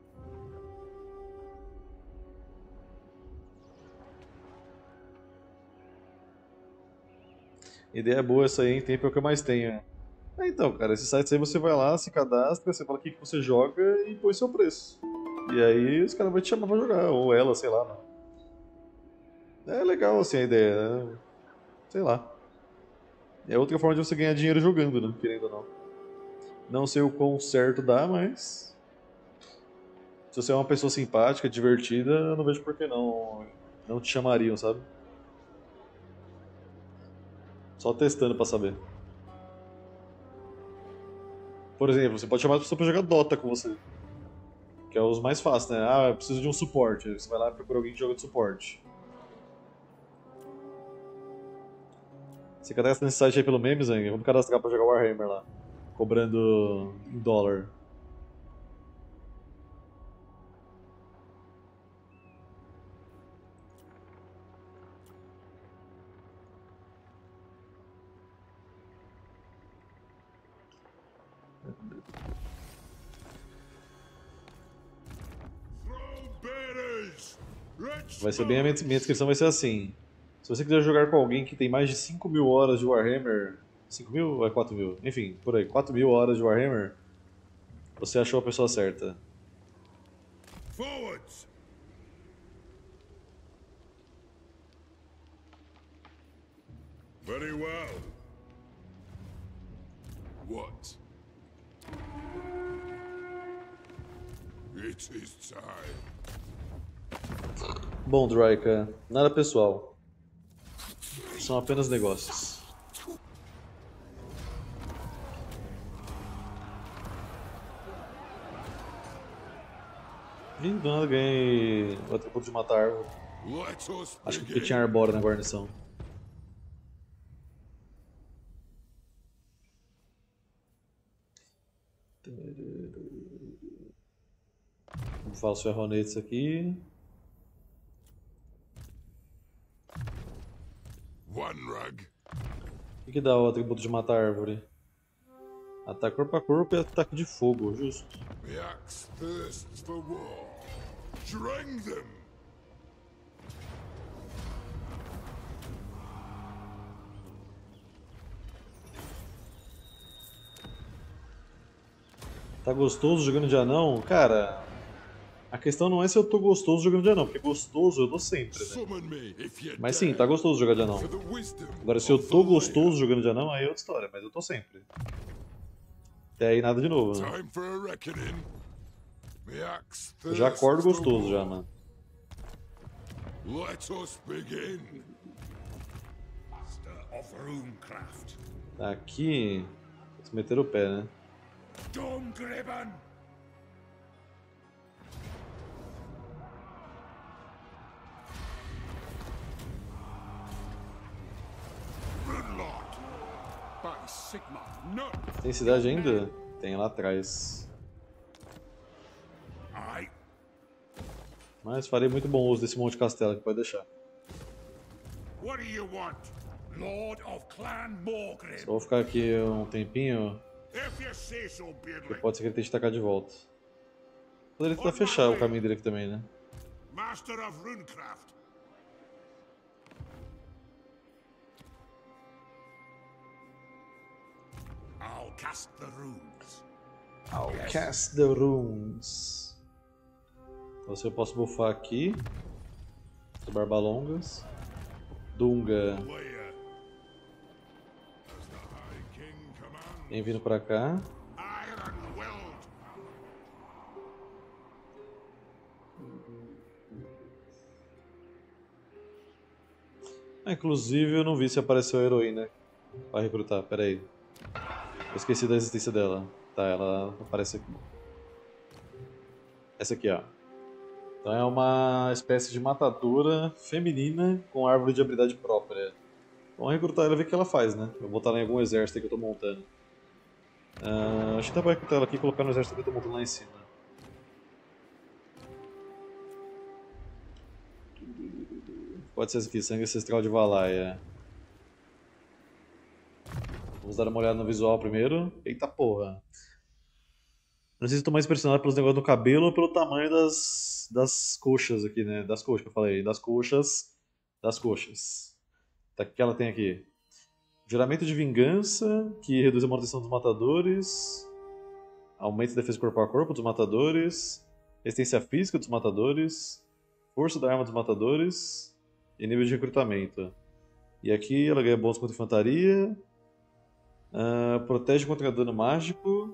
Speaker 1: Ideia boa essa aí, hein? Tempo é o que eu mais tenho. É, então, cara, esses sites aí você vai lá, se cadastra, você fala o que, que você joga e põe seu preço. E aí os caras vão te chamar pra jogar, ou ela, sei lá. Né? É legal assim a ideia, né? Sei lá. É outra forma de você ganhar dinheiro jogando, né? Querendo ou não. Não sei o quão certo dá, mas. Se você é uma pessoa simpática, divertida, eu não vejo por que não. Não te chamariam, sabe? Só testando pra saber. Por exemplo, você pode chamar a pessoa pra jogar Dota com você. Que é os mais fáceis, né? Ah, eu preciso de um suporte. Aí você vai lá e procura alguém que joga de suporte. Você cadastra nesse site aí pelo meme, Zang? Vamos cadastrar pra jogar Warhammer lá. Cobrando em dólar. Vai ser bem a minha, minha descrição vai ser assim. Se você quiser jogar com alguém que tem mais de cinco mil horas de Warhammer. cinco mil ou é quatro mil? Enfim, por aí, quatro mil horas de Warhammer. Você achou a pessoa certa.
Speaker 2: Forwards! Very well. What? It is time.
Speaker 1: Bom, Draika, nada pessoal. São apenas negócios. Ih, do nada ganhei o atributo de matar árvore.
Speaker 2: Let us
Speaker 1: Acho que porque
Speaker 2: begin.
Speaker 1: tinha arbora na guarnição. Vamos falar os ferronetes aqui.
Speaker 2: One rug.
Speaker 1: O que, que dá o atributo de matar árvore? Ataque corpo a corpo e ataque de fogo, justo.
Speaker 2: The axe thirsts for war. Drang them.
Speaker 1: Tá gostoso jogando de anão? Cara, a questão não é se eu tô gostoso jogando de anão, porque gostoso eu tô sempre, né?
Speaker 2: Summon me if you
Speaker 1: Mas sim,
Speaker 2: dare.
Speaker 1: tá gostoso jogar de anão.
Speaker 2: For the wisdom
Speaker 1: Agora, se eu
Speaker 2: of
Speaker 1: tô
Speaker 2: the
Speaker 1: gostoso
Speaker 2: lair.
Speaker 1: jogando de anão, aí é outra história, mas eu tô sempre. Até aí nada de novo, né?
Speaker 2: Time for a reckoning. The axe
Speaker 1: Eu já acordo
Speaker 2: thirsts for
Speaker 1: gostoso já,
Speaker 2: war.
Speaker 1: mano.
Speaker 2: Let us begin. Master of Runecraft.
Speaker 1: Tá aqui. Eles meteram o pé, né?
Speaker 2: Domgriben. Runelord. By Sigma, no.
Speaker 1: Tem cidade ainda? Tem lá atrás.
Speaker 2: I.
Speaker 1: Mas farei muito bom uso desse monte de castelo que pode deixar.
Speaker 2: What do you want? Lord of Clan Morgrim.
Speaker 1: Só vou ficar aqui um tempinho,
Speaker 2: If you say so,
Speaker 1: porque
Speaker 2: Beardley.
Speaker 1: pode ser que ele tente tacar de volta. Poderia tentar fechar o caminho dele aqui também, né?
Speaker 2: Master of Runecraft. I'll cast the runes.
Speaker 1: I'll cast the runes. Então se eu posso buffar aqui. Barbalongas. Dunga.
Speaker 2: Lair. As the High King commands.
Speaker 1: Vem vindo pra cá.
Speaker 2: Iron Weld.
Speaker 1: Ah, inclusive eu não vi se apareceu a heroína pra recrutar, pera aí. Eu esqueci da existência dela. Tá, ela aparece aqui. Essa aqui, ó. Então é uma espécie de matadora feminina com árvore de habilidade própria. Vamos recrutar ela e ver o que ela faz, né? Vou botar ela em algum exército aí que eu tô montando. Uh, acho que dá pra recrutar ela aqui e colocar no exército que eu tô montando lá em cima. Pode ser esse aqui, sangue ancestral de Valaya. Vamos dar uma olhada no visual primeiro. Eita porra. Não sei se eu tô mais impressionado pelos negócios do cabelo ou pelo tamanho das, das coxas aqui, né? Das coxas que eu falei. Das coxas. Das coxas. Tá, o que ela tem aqui? Juramento de vingança, que reduz a manutenção dos matadores. Aumenta a defesa corpo a corpo dos matadores. Resistência física dos matadores. Força da arma dos matadores. E nível de recrutamento. E aqui ela ganha bônus contra infantaria. Uh, protege contra dano mágico.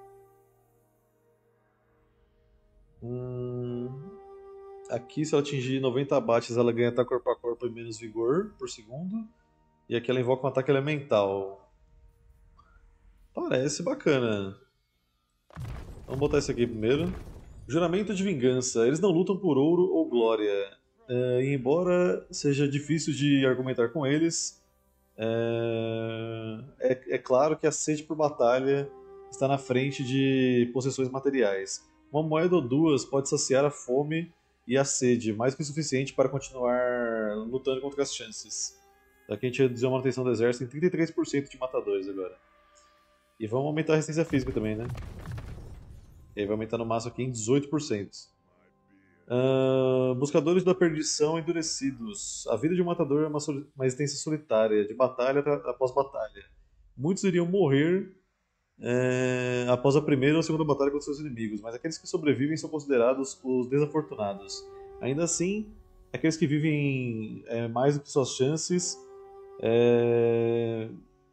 Speaker 1: Hum, aqui, se ela atingir noventa abates, ela ganha ataque corpo a corpo e menos vigor por segundo. E aqui ela invoca um ataque elemental. Parece bacana. Vamos botar esse aqui primeiro. Juramento de vingança. Eles não lutam por ouro ou glória. Uh, e embora seja difícil de argumentar com eles, uh, é, é claro que a sede por batalha está na frente de possessões materiais. Uma moeda ou duas pode saciar a fome e a sede, mais que o suficiente para continuar lutando contra as chances. Aqui a gente reduziu a manutenção do exército em trinta e três por cento de matadores agora. E vamos aumentar a resistência física também, né? E aí vai aumentar no máximo aqui em dezoito por cento. Uh, buscadores da perdição endurecidos. A vida de um matador é uma, uma existência solitária, de batalha após batalha. Muitos iriam morrer É, após a primeira ou segunda batalha contra seus inimigos, mas aqueles que sobrevivem são considerados os desafortunados. Ainda assim, aqueles que vivem é, mais do que suas chances é,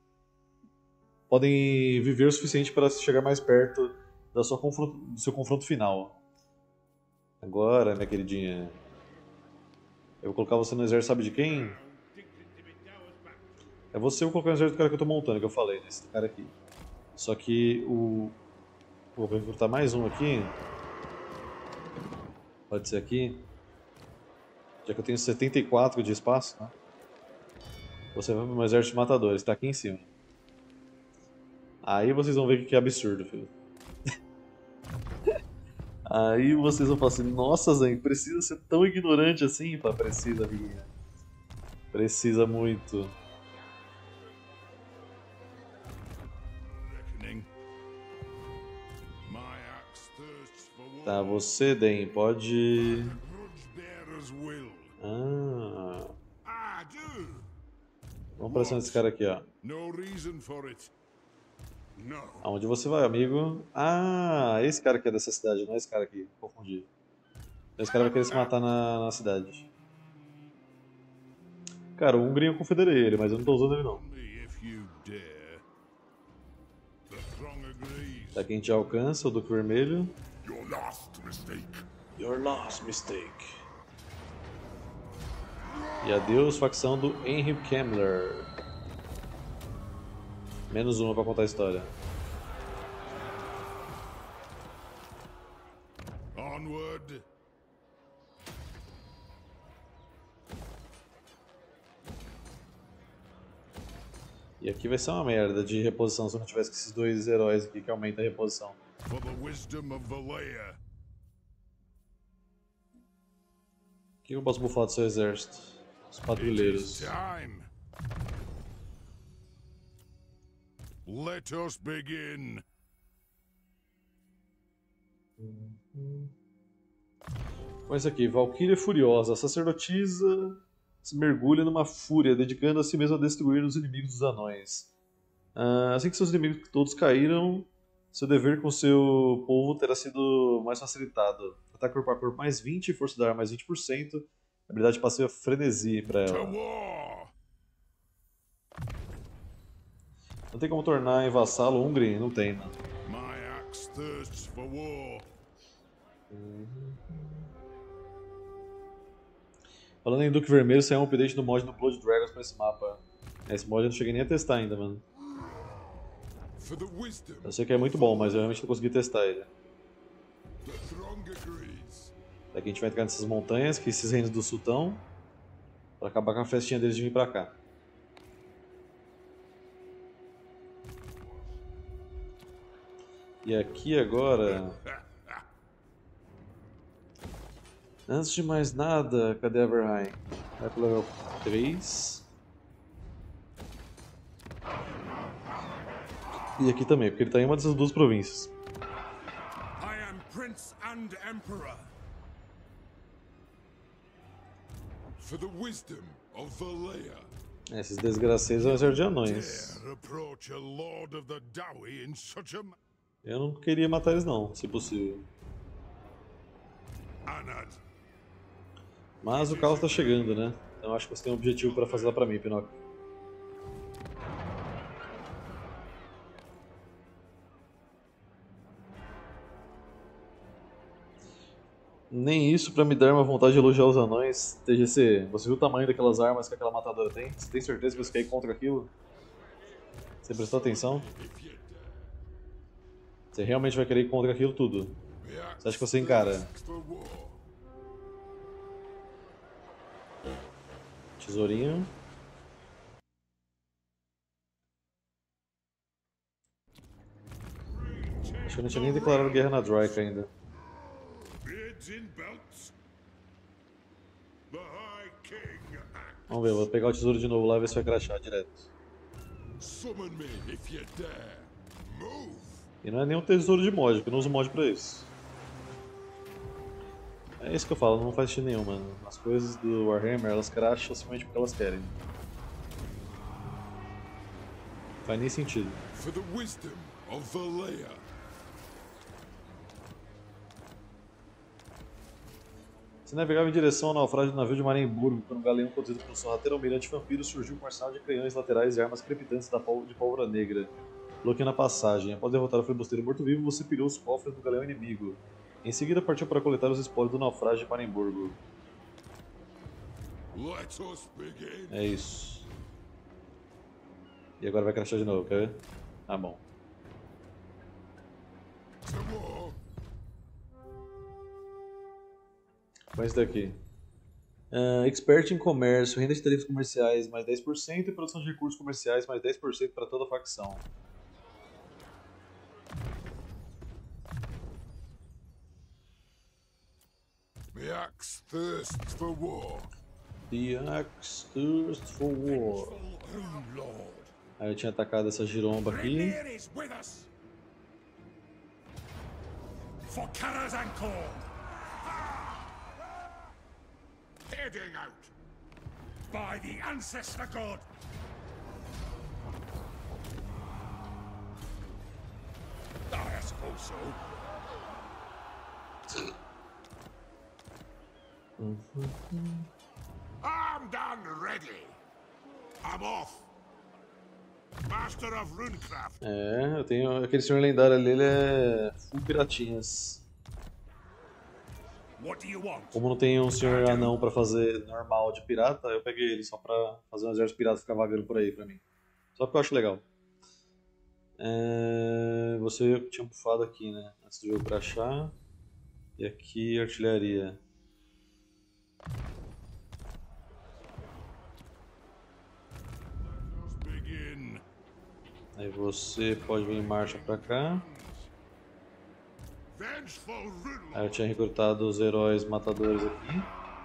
Speaker 1: podem viver o suficiente para chegar mais perto da sua confronto, do seu confronto final. Agora, minha queridinha, eu vou colocar você no exército, sabe de quem? É você eu vou colocar no exército do cara que eu tô montando, que eu falei, desse cara aqui. Só que o... Vou recrutar mais um aqui. Pode ser aqui. Já que eu tenho setenta e quatro de espaço, né? Você vai pro meu exército de matadores, tá aqui em cima. Aí vocês vão ver que é absurdo, filho. Aí vocês vão falar assim, nossa, Zen, precisa ser tão ignorante assim? Pá, precisa, amiguinha. Precisa muito. Tá, você, Den, pode... Ah. Vamos pra cima desse cara aqui, ó. Aonde você vai, amigo? Ah, esse cara aqui é dessa cidade, não é esse cara aqui. Confundi. Esse cara vai querer se matar na, na cidade. Cara, o Hungria eu confederei ele, mas eu não tô usando ele não. Daqui a gente já alcança o Duque Vermelho.
Speaker 2: Your last mistake.
Speaker 1: Your last mistake. E adeus, facção do Henry Kemmler. Menos uma pra contar a história.
Speaker 2: Onward.
Speaker 1: E aqui vai ser uma merda de reposição se eu não tivesse com esses dois heróis aqui que aumentam a reposição.
Speaker 2: For the wisdom of Valea.
Speaker 1: O que eu posso bufar do seu exército? Os patrulheiros.
Speaker 2: Time. Let us begin.
Speaker 1: Olha isso aqui, Valkyria Furiosa, a sacerdotisa se mergulha numa fúria, dedicando a si mesma a destruir os inimigos dos anões. Uh, assim que seus inimigos todos caíram, seu dever com seu povo terá sido mais facilitado. Ataque corpo a corpo mais vinte, força da arma mais vinte por cento, habilidade passiva frenesi pra ela. Não tem como tornar em vassalo Hungry? Não tem, não. Falando em Duque Vermelho, saiu um update do mod do Blood Dragons pra esse mapa. Esse mod eu não cheguei nem a testar ainda, mano. Eu sei que é muito bom, mas eu realmente não consegui testar ele. Daqui a gente vai entrar nessas montanhas, que esses reinos do sultão, pra acabar com a festinha deles de vir pra cá. E aqui agora... Antes de mais nada, cadê Everheim? Vai pro level três. E aqui também, porque ele tá em uma dessas duas províncias.
Speaker 2: I am Prince and Emperor. For the wisdom of Valea.
Speaker 1: Esses desgraceiros são exército de anões.
Speaker 2: Dare approach a lord of the Dowie in such a ma-
Speaker 1: Eu não queria matar eles não, se possível.
Speaker 2: Anad,
Speaker 1: Mas o caos tá chegando, né? Então acho que você tem um objetivo para fazer lá pra mim, Pinóquio. Nem isso pra me dar uma vontade de elogiar os anões. T G C, você viu o tamanho daquelas armas que aquela matadora tem? Você tem certeza que você quer ir contra aquilo? Você prestou atenção? Você realmente vai querer ir contra aquilo tudo? Você acha que você encara? Tesourinho. Acho que eu não tinha nem declarado guerra na Dryca ainda. Vamos ver, eu vou pegar o tesouro de novo lá e ver se vai crashar direto. E não é nem um tesouro de mod, porque eu não uso mod pra isso. É isso que eu falo, não faz sentido nenhum, mano. As coisas do Warhammer, elas crasham simplesmente porque elas querem. Não faz nem sentido.
Speaker 2: For the wisdom of Valea.
Speaker 1: Você navegava em direção ao naufrágio do navio de Marienburgo, quando um galeão conduzido por um sorrateiro almirante vampiro surgiu com um arsenal de canhões laterais e armas crepitantes da pól- de pólvora negra, bloqueando a passagem. Após derrotar o filibusteiro morto-vivo, você pilhou os cofres do galeão inimigo. Em seguida, partiu para coletar os espólios do naufrágio de Marienburgo.
Speaker 2: Let us begin.
Speaker 1: É isso. E agora vai crashar de novo, quer ver? Ah, bom.
Speaker 2: To war.
Speaker 1: Com esse daqui. Uh, expert em comércio, renda de tarifas comerciais mais dez por cento e produção de recursos comerciais mais dez por cento para toda a facção.
Speaker 2: The axe thirsts for war.
Speaker 1: The axe thirsts for war.
Speaker 2: Rune Lord.
Speaker 1: Aí eu tinha atacado essa giromba aqui.
Speaker 2: Remir is with us. For Karazankorn. Heading out. By the ancestor god. I suppose so. Armed and ready. I'm off. Master of Runecraft.
Speaker 1: É, eu tenho aquele senhor lendário ali, ele é full piratinhas.
Speaker 2: What do you want?
Speaker 1: Como não tem um senhor anão pra fazer normal de pirata, eu peguei ele só pra fazer um exército pirata ficar vagando por aí pra mim. Só porque eu acho legal. É, você eu tinha bufado aqui, né? Antes do jogo crashar. E aqui artilharia.
Speaker 2: Begin.
Speaker 1: Aí você pode vir em marcha pra cá.
Speaker 2: Vengeful Rune
Speaker 1: Aí eu tinha recrutado os heróis matadores aqui.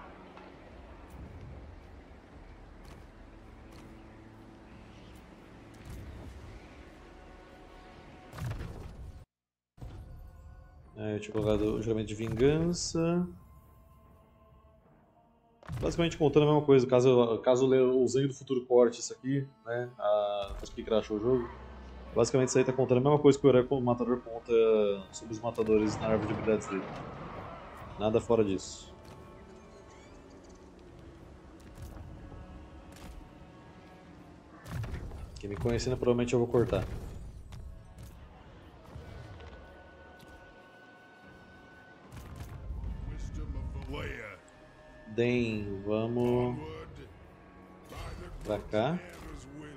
Speaker 1: Aí eu tinha colocado o juramento de vingança. Basicamente contando a mesma coisa, caso, caso o Zanho do Futuro corte isso aqui, né, a, depois que crashou o jogo. Basicamente isso aí tá contando a mesma coisa que o herói matador conta sobre os matadores na árvore de habilidades dele. Nada fora disso. Quem me conhecendo provavelmente eu vou cortar.
Speaker 2: wisdom of Valea.
Speaker 1: Den, vamos
Speaker 2: Onward. By the
Speaker 1: pra cá.
Speaker 2: Emperor's will.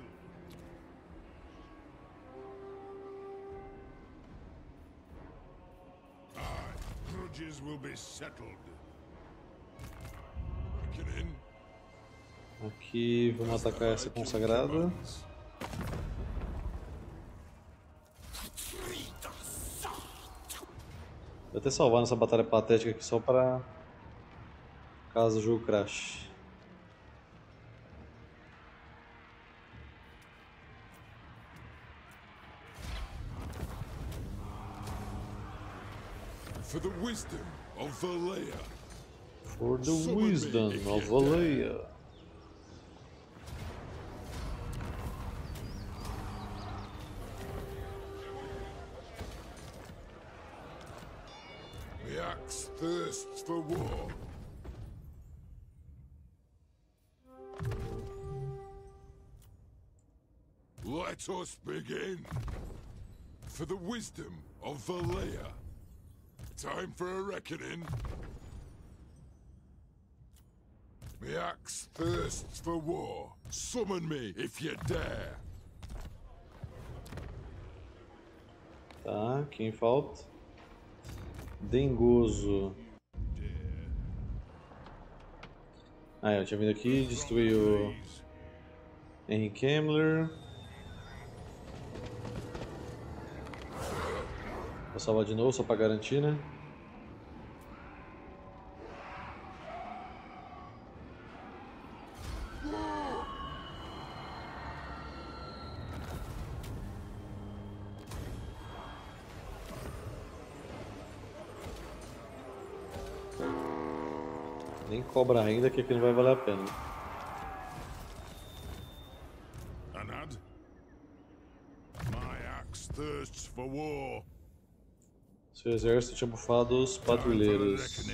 Speaker 2: Aye, grudges will be settled. Reckoning.
Speaker 1: Aqui vamos atacar essa consagrada. Vou até salvar nessa batalha patética aqui só para caso o jogo crash.
Speaker 2: For the wisdom of Valea.
Speaker 1: For the wisdom of Valea.
Speaker 2: thirsts for war. Let us begin. For the wisdom of Valea. Time for a reckoning. My axe thirsts for war. Summon me if you dare.
Speaker 1: Tá, quem falta? Dengoso. Ah, eu tinha vindo aqui, destruiu Henry Kemmler. Vou salvar de novo, só pra garantir, né? Nem cobra ainda, que aqui não vai valer a pena.
Speaker 2: Anad? My axe thirsts for war.
Speaker 1: Seu exército tinha bufado os patrulheiros.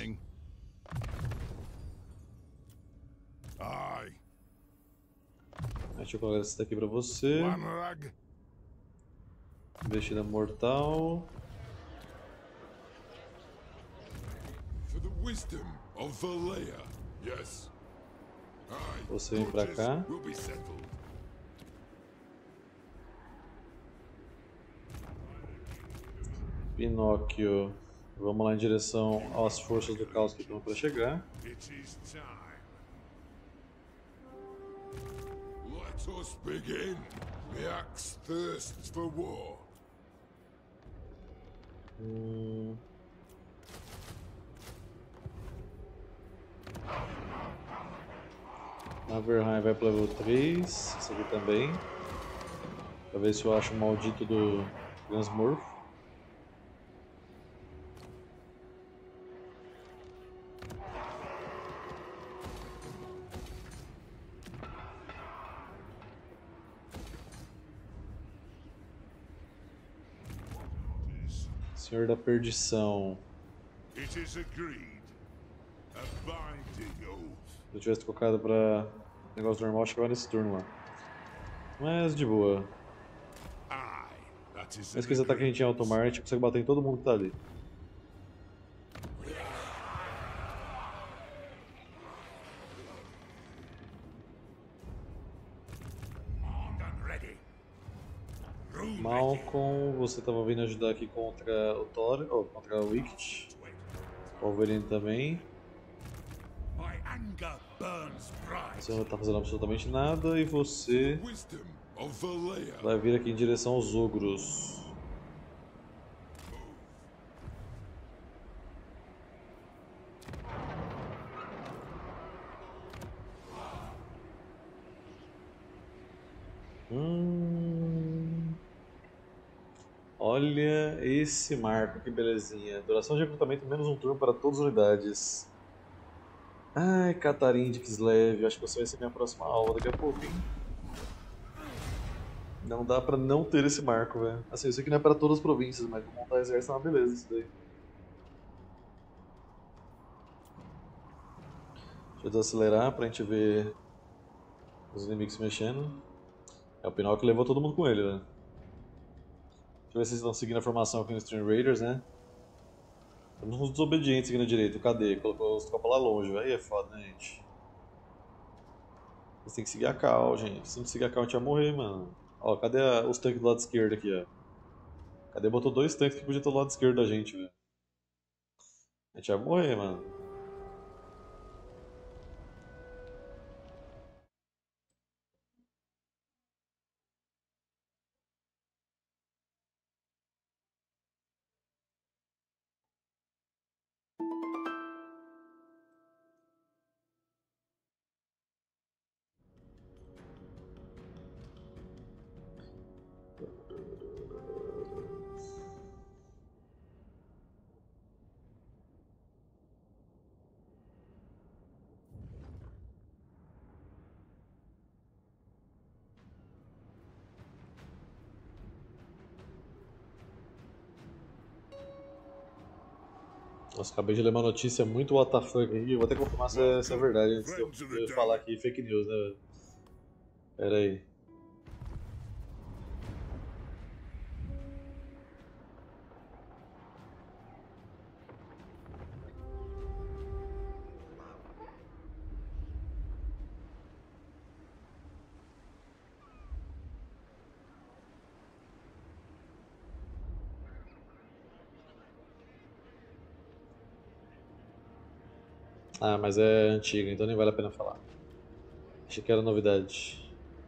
Speaker 2: Aye.
Speaker 1: Deixa eu colocar esse daqui pra você.
Speaker 2: Wanrag.
Speaker 1: Investida mortal.
Speaker 2: For the wisdom of Valea. Yes. Aye.
Speaker 1: Você vem pra cá.
Speaker 2: Will be settled.
Speaker 1: Pinóquio. Vamos lá em direção às forças do caos que estão para chegar.
Speaker 2: It is time. Let us begin. The axe thirsts for war.
Speaker 1: Hum... Naverheim vai para level três. Esse aqui também. Pra ver se eu acho o maldito do Gansmurf. Senhor da Perdição.
Speaker 2: It is agreed. A binding oath.
Speaker 1: Se eu tivesse colocado pra negócio normal, acho que vai nesse turno lá. Mas de boa.
Speaker 2: Aye. That is
Speaker 1: Mas que esse ataque a gente em Automar, a gente consegue bater em todo mundo que tá ali. Malcolm, você estava vindo ajudar aqui contra o Thor, ou contra o Wicked. Wolverine também. Você não está fazendo absolutamente nada e você vai vir aqui em direção aos ogros. Hum... Olha esse marco, que belezinha. Duração de recrutamento menos um turno para todas as unidades. Ai, Catarin de Kislev, acho que você vai ser minha próxima aula daqui a pouco, hein? Não dá pra não ter esse marco, velho. Assim, eu sei que não é pra todas as províncias, mas montar exército é uma beleza isso daí. Deixa eu desacelerar pra gente ver os inimigos se mexendo. É, o Pinóquio levou todo mundo com ele, velho. Deixa eu ver se vocês estão seguindo a formação aqui no Stream Raiders, né? Temos uns desobedientes aqui na direita. Cadê? Colocou os tropas lá longe, velho. Aí é foda, né, gente? Vocês têm que seguir a Cal, gente. Se não seguir a Cal, a gente vai morrer, mano. Ó, cadê a, os tanques do lado esquerdo aqui, ó? Cadê? Botou dois tanques que podiam estar do lado esquerdo da gente, velho. A gente vai morrer, mano. Nossa, acabei de ler uma notícia muito what the fuck aqui. Eu vou até confirmar se é, se é verdade antes de eu, de eu falar aqui fake news, né? Pera aí. Ah, mas é antiga, então nem vale a pena falar. Achei que era novidade.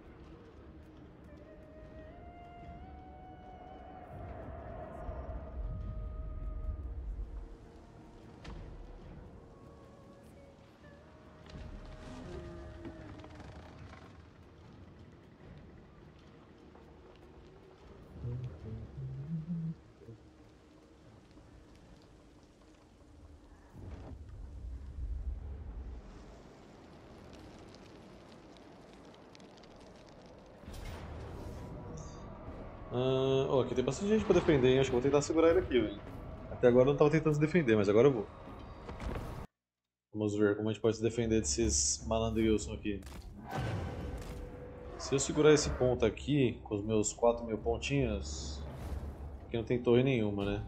Speaker 1: Ah, ó, aqui tem bastante gente pra defender, hein? Acho que eu vou tentar segurar ele aqui, velho. Até agora eu não tava tentando se defender, mas agora eu vou. Vamos ver como a gente pode se defender desses malandrilson aqui. Se eu segurar esse ponto aqui, com os meus quatro mil pontinhos, aqui não tem torre nenhuma, né?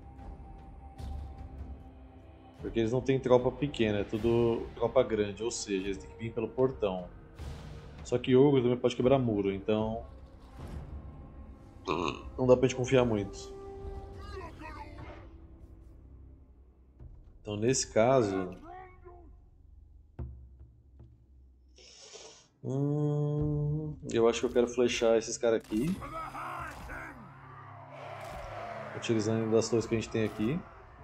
Speaker 1: Porque eles não têm tropa pequena, é tudo tropa grande, ou seja, eles têm que vir pelo portão. Só que Ogre também pode quebrar muro, então não dá pra gente confiar muito. Então nesse caso... Hum, eu acho que eu quero flechar esses caras aqui. Utilizando das torres que a gente tem aqui.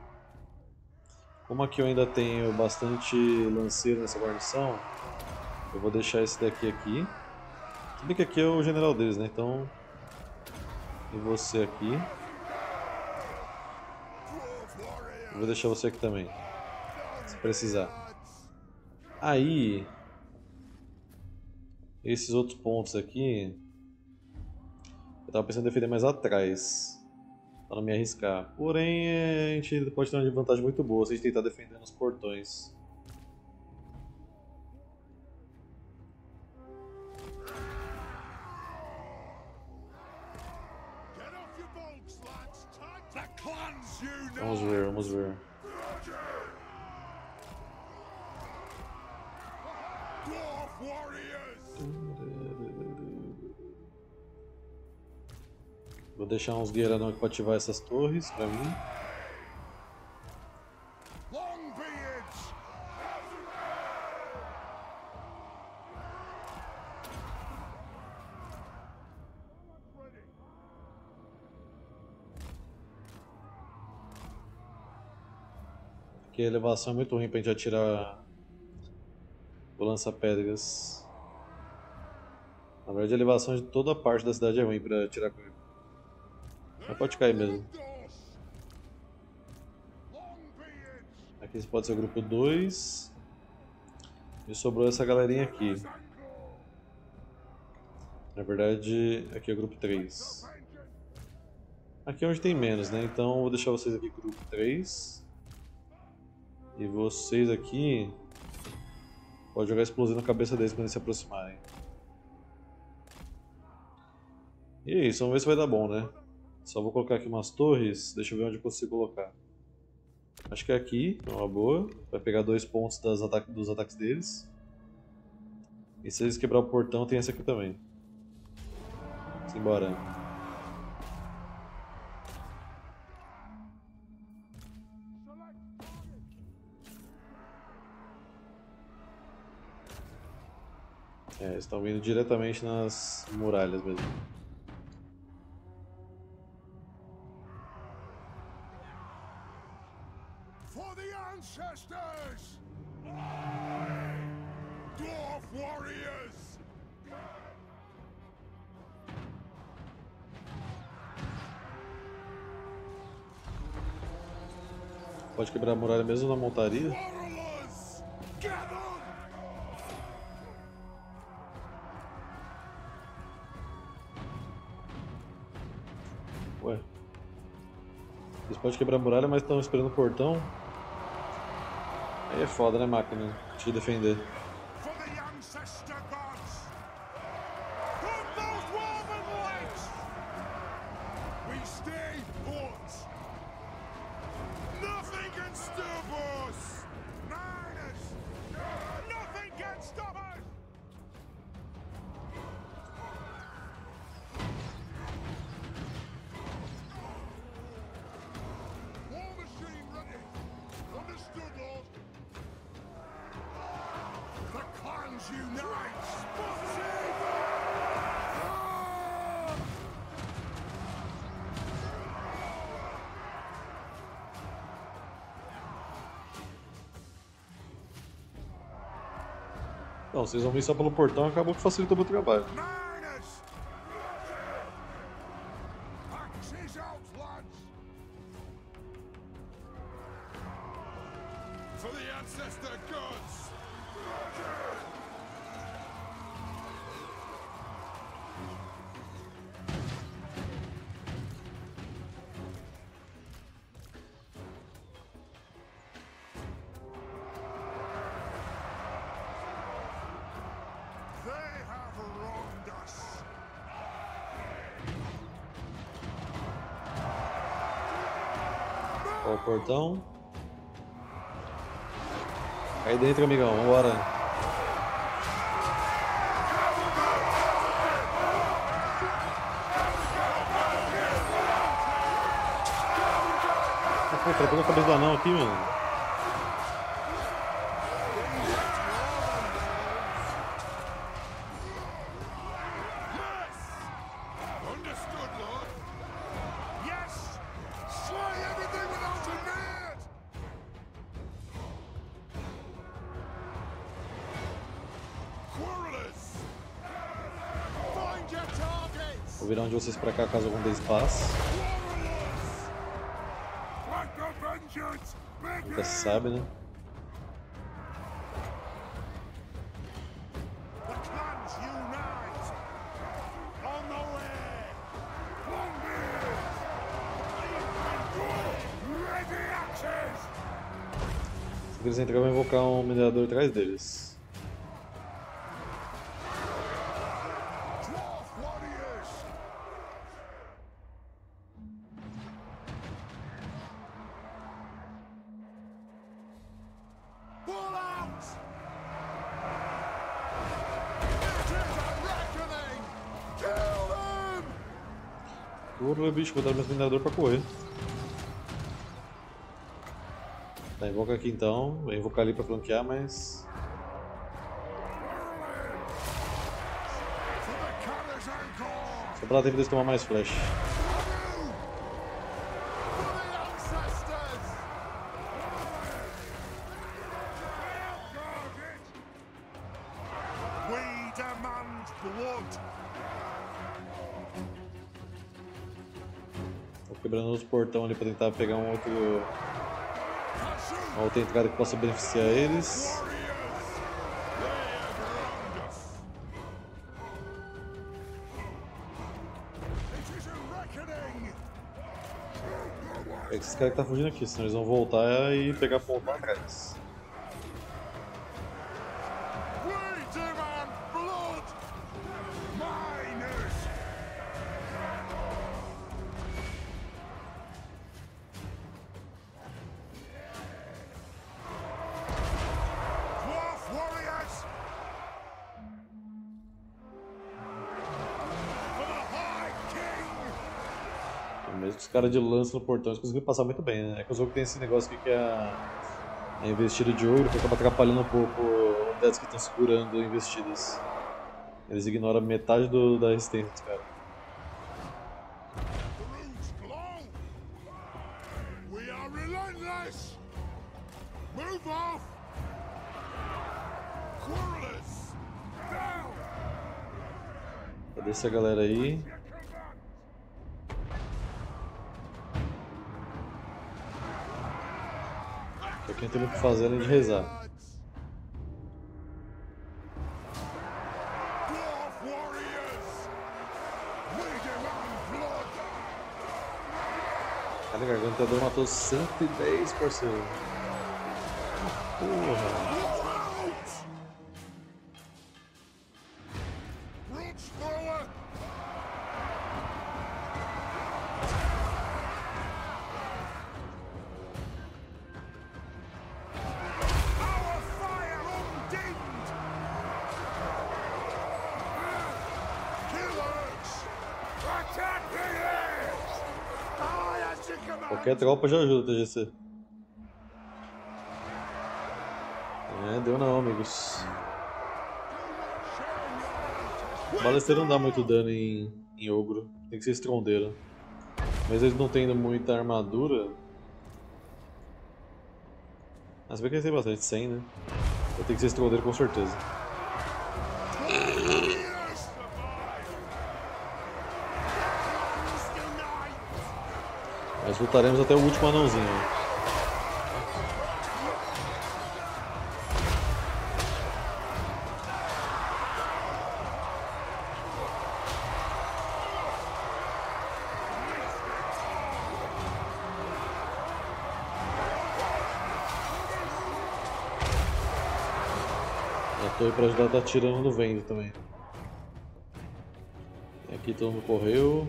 Speaker 1: Como aqui eu ainda tenho bastante lanceiro nessa guarnição, eu vou deixar esse daqui aqui. Se bem que aqui é o general deles, né? Então... E você aqui. Eu vou deixar você aqui também, se precisar. Aí... Esses outros pontos aqui... Eu tava pensando em defender mais atrás, para não me arriscar. Porém, a gente pode ter uma vantagem muito boa se a gente tentar defender nos portões. Vamos ver, vamos ver. Vou deixar uns guerreiros aqui para ativar essas torres para mim. Aqui a elevação é muito ruim para a gente atirar o lança-pedras. Na verdade, a elevação de toda a parte da cidade é ruim para atirar com ele. Mas pode cair mesmo. Aqui esse pode ser o grupo dois. E sobrou essa galerinha aqui. Na verdade, aqui é o grupo três. Aqui é onde tem menos, né? Então eu vou deixar vocês aqui com o grupo três. E vocês aqui... Pode jogar explosivo na cabeça deles quando eles se aproximarem. E é isso, vamos ver se vai dar bom, né? Só vou colocar aqui umas torres, deixa eu ver onde eu consigo colocar. Acho que é aqui, é uma boa. Vai pegar dois pontos das ata dos ataques deles. E se eles quebrar o portão, tem esse aqui também. Simbora. É, eles estão vindo diretamente nas muralhas mesmo.
Speaker 2: For the ancestors! Dwarf warriors!
Speaker 1: Pode quebrar a muralha mesmo na montaria.
Speaker 2: Warriors! Gather!
Speaker 1: Ué. Eles podem quebrar a muralha, mas estão esperando o portão. Aí é foda, né, máquina? Te defender.
Speaker 2: For the ancestor gods! From those woven lights! We stay put! Nothing can stop us! Miners! Nothing can stop us! War machine ready! Understood, Lord! The clans unite! Spotted! Ah!
Speaker 1: Não, vocês vão vir só pelo portão, acabou que facilitou o meu trabalho.
Speaker 2: Miners! Axes out, lads! For the ancestor gods! They have wronged us!
Speaker 1: Ó o portão. Aí dentro, amigão, vambora. Ah, pô, cara, pegou a cabeça do anão aqui, mano.
Speaker 2: Understood, Lord! Yes! Slay everything without a net! Quarrelers! Find your targets!
Speaker 1: Vou virar um de vocês pra cá caso algum deles passe.
Speaker 2: Quarrelers! Let the vengeance
Speaker 1: Nunca
Speaker 2: begin!
Speaker 1: se sabe, né?
Speaker 2: The clans unite! On the way! Longbeard! Ready axes!
Speaker 1: Se eles entrarem, eu vou invocar um minerador atrás deles.
Speaker 2: Dwarf warriors! Pull out! It is a reckoning! Kill them!
Speaker 1: Porra, bicho, vou dar meu minerador pra correr. Tá, invoca aqui então. Vou invocar ali pra flanquear, mas.
Speaker 2: For the Callous Anchor!
Speaker 1: Só pra dar tempo deles tomar mais flash.
Speaker 2: For the ancestors! We demand blood!
Speaker 1: Tô quebrando os portão ali pra tentar pegar um outro. Uma outra entrada que possa beneficiar eles.
Speaker 2: Warriors! They have wronged us! It is a reckoning!
Speaker 1: É que esses caras que tá fugindo aqui, senão eles vão voltar e pegar ponto lá atrás.
Speaker 2: We demand blood! Miners! Dwarf warriors! For the High King!
Speaker 1: Mesmo que os caras de lança no portão, eles conseguiram passar muito bem, né? É que o jogo tem esse negócio aqui que é a, a investida de ouro, que acaba atrapalhando um pouco unidades que estão segurando investidas. Eles ignoram metade do, da resistência dos caras.
Speaker 2: The runes glow! We are relentless! Move off! Quarrelers! Down!
Speaker 1: Cadê essa galera aí? Aqui não tem muito o que fazer além de rezar.
Speaker 2: Dwarf warriors! We demand blood!
Speaker 1: Cara, o Gargantador matou cento e dez, parceiro. Porra. Qualquer tropa já ajuda, T G C. É, deu não, amigos. O balesteiro não dá muito dano em, em ogro, tem que ser estrondeiro. Mas eles não tendo muita armadura. Ah, se bem que eles têm bastante, cem, né? Eu tenho que ser estrondeiro com certeza. Nós lutaremos até o último anãozinho. A torre para ajudar tá atirando no vento também. E aqui todo mundo correu.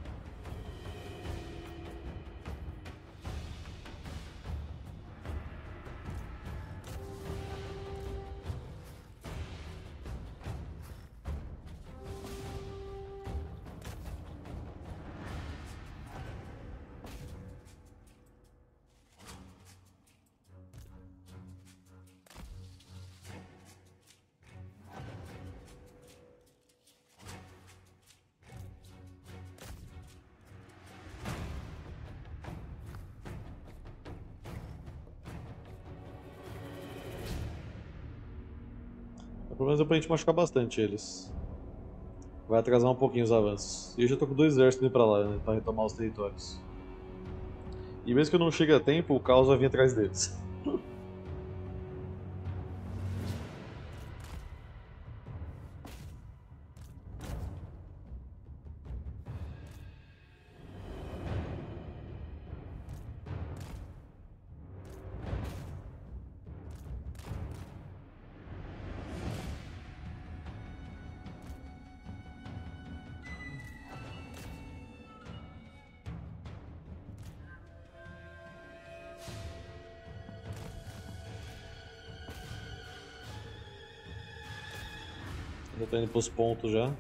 Speaker 1: Pelo menos é pra gente machucar bastante eles. Vai atrasar um pouquinho os avanços. E eu já tô com dois exércitos indo pra lá, né? Pra retomar os territórios. E mesmo que eu não chegue a tempo, o caos vai vir atrás deles. Já tô indo pros pontos já.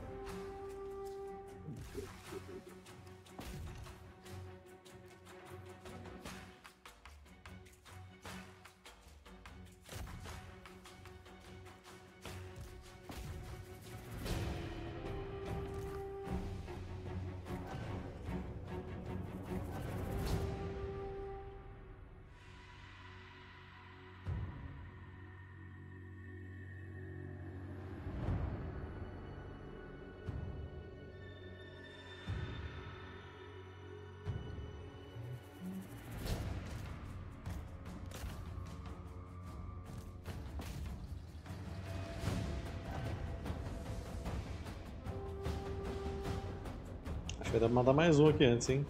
Speaker 1: Acho que vai dar pra matar mais um aqui antes, hein?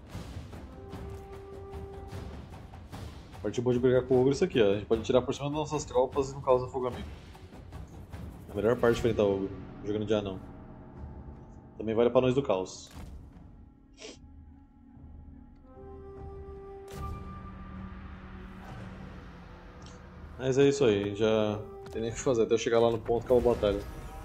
Speaker 1: A parte boa de brigar com o ogro é isso aqui, ó. A gente pode tirar por cima das nossas tropas e não causa afogamento. A melhor parte de enfrentar o ogro, jogando de anão. Também vale pra nós do caos. Mas é isso aí, já não tem nem o que fazer até eu chegar lá no ponto que é a batalha.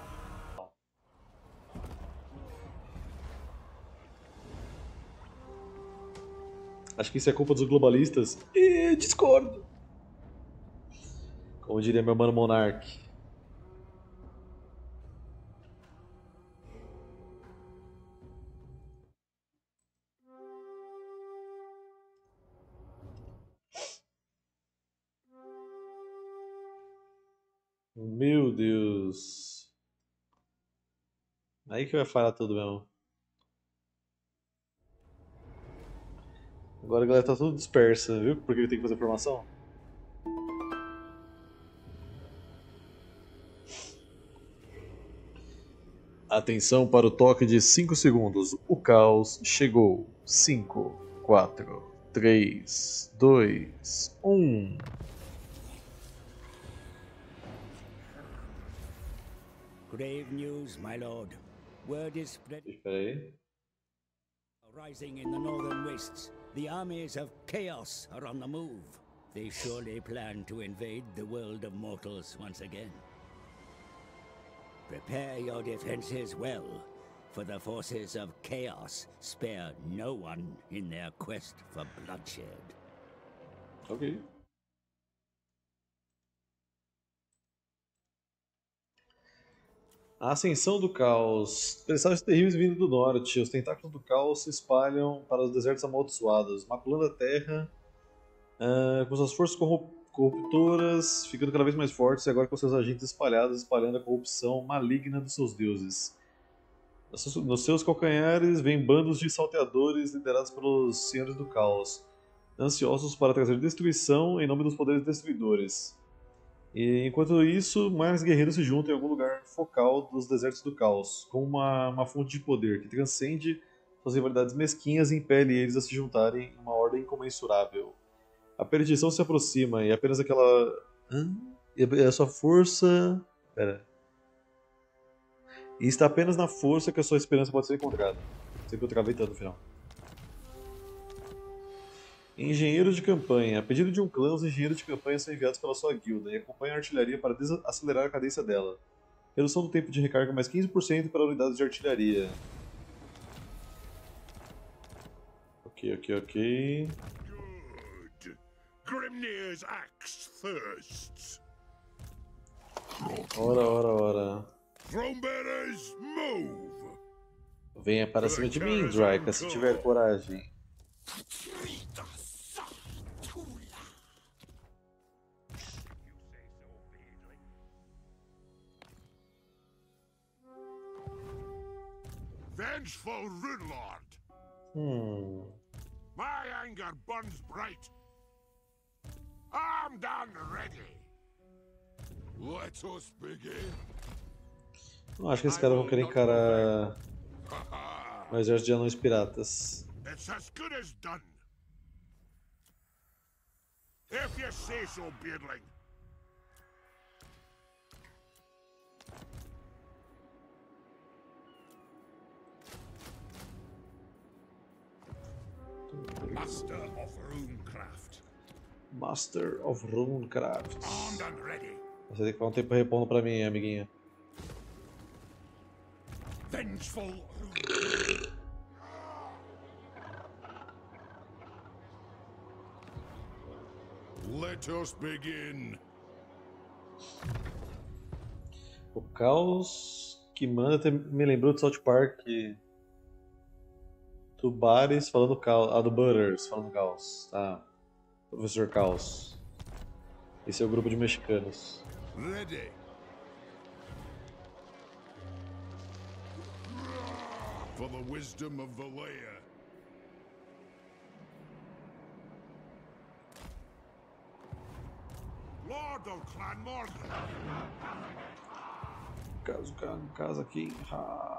Speaker 1: Acho que isso é culpa dos globalistas. E discordo. Como diria meu mano Monark. Meu Deus. Aí que vai falhar tudo mesmo. Agora a galera tá tudo dispersa, viu? Porque ele tem que fazer formação. Atenção para o toque de cinco segundos. O caos chegou. cinco, quatro, três, dois, um.
Speaker 3: Grave news, my lord. Word is spread.
Speaker 1: Espera aí.
Speaker 3: Rising in the northern wastes, the armies of chaos are on the move. They surely plan to invade the world of mortals once again. Prepare your defenses well, for the forces of chaos spare no one in their quest for bloodshed.
Speaker 1: Ok. A ascensão do caos. Presságios terríveis vindo do norte. Os tentáculos do caos se espalham para os desertos amaldiçoados, maculando a terra uh, com suas forças corruptoras, ficando cada vez mais fortes e agora com seus agentes espalhados, espalhando a corrupção maligna dos seus deuses. Nos seus calcanhares vêm bandos de salteadores liderados pelos senhores do caos, ansiosos para trazer destruição em nome dos poderes destruidores. E enquanto isso, mais guerreiros se juntam em algum lugar focal dos desertos do caos, com uma, uma fonte de poder que transcende suas rivalidades mesquinhas e impele eles a se juntarem em uma ordem incomensurável. A perdição se aproxima e apenas aquela... Hã? E a sua força... Pera... E está apenas na força que a sua esperança pode ser encontrada. Sei que eu travei tanto no final. Engenheiros de campanha. A pedido de um clã, os engenheiros de campanha são enviados pela sua guilda e acompanham a artilharia para acelerar a cadência dela. Redução do tempo de recarga mais quinze por cento para unidades de artilharia. Ok, ok, ok.
Speaker 2: Good. Grimnir's axe thirsts.
Speaker 1: Ora, ora, ora.
Speaker 2: Thronebearers, move!
Speaker 1: Venha para cima de mim, Draika, se tiver coragem.
Speaker 2: Vengeful Runelord!
Speaker 1: Hmm.
Speaker 2: My anger burns bright. Armed and ready. Let us begin.
Speaker 1: Não acho que esses caras vão querer encarar o exército de anões piratas.
Speaker 2: It's as good as done. If you say so, Beardling. Master of Runecraft.
Speaker 1: Master of Runecraft.
Speaker 2: Armed and ready.
Speaker 1: Você tem que ficar um tempo repondo pra mim, amiguinha.
Speaker 2: Vengeful. Let us begin.
Speaker 1: O caos que manda até me lembrou de South Park. Tubares falando caos. Ah, do Butters falando caos. Tá. Professor Caos. Esse é o grupo de mexicanos.
Speaker 2: Ready. For the wisdom of Valea. Lord of Clan Morgan.
Speaker 1: Caso, caso, casa aqui. Ha.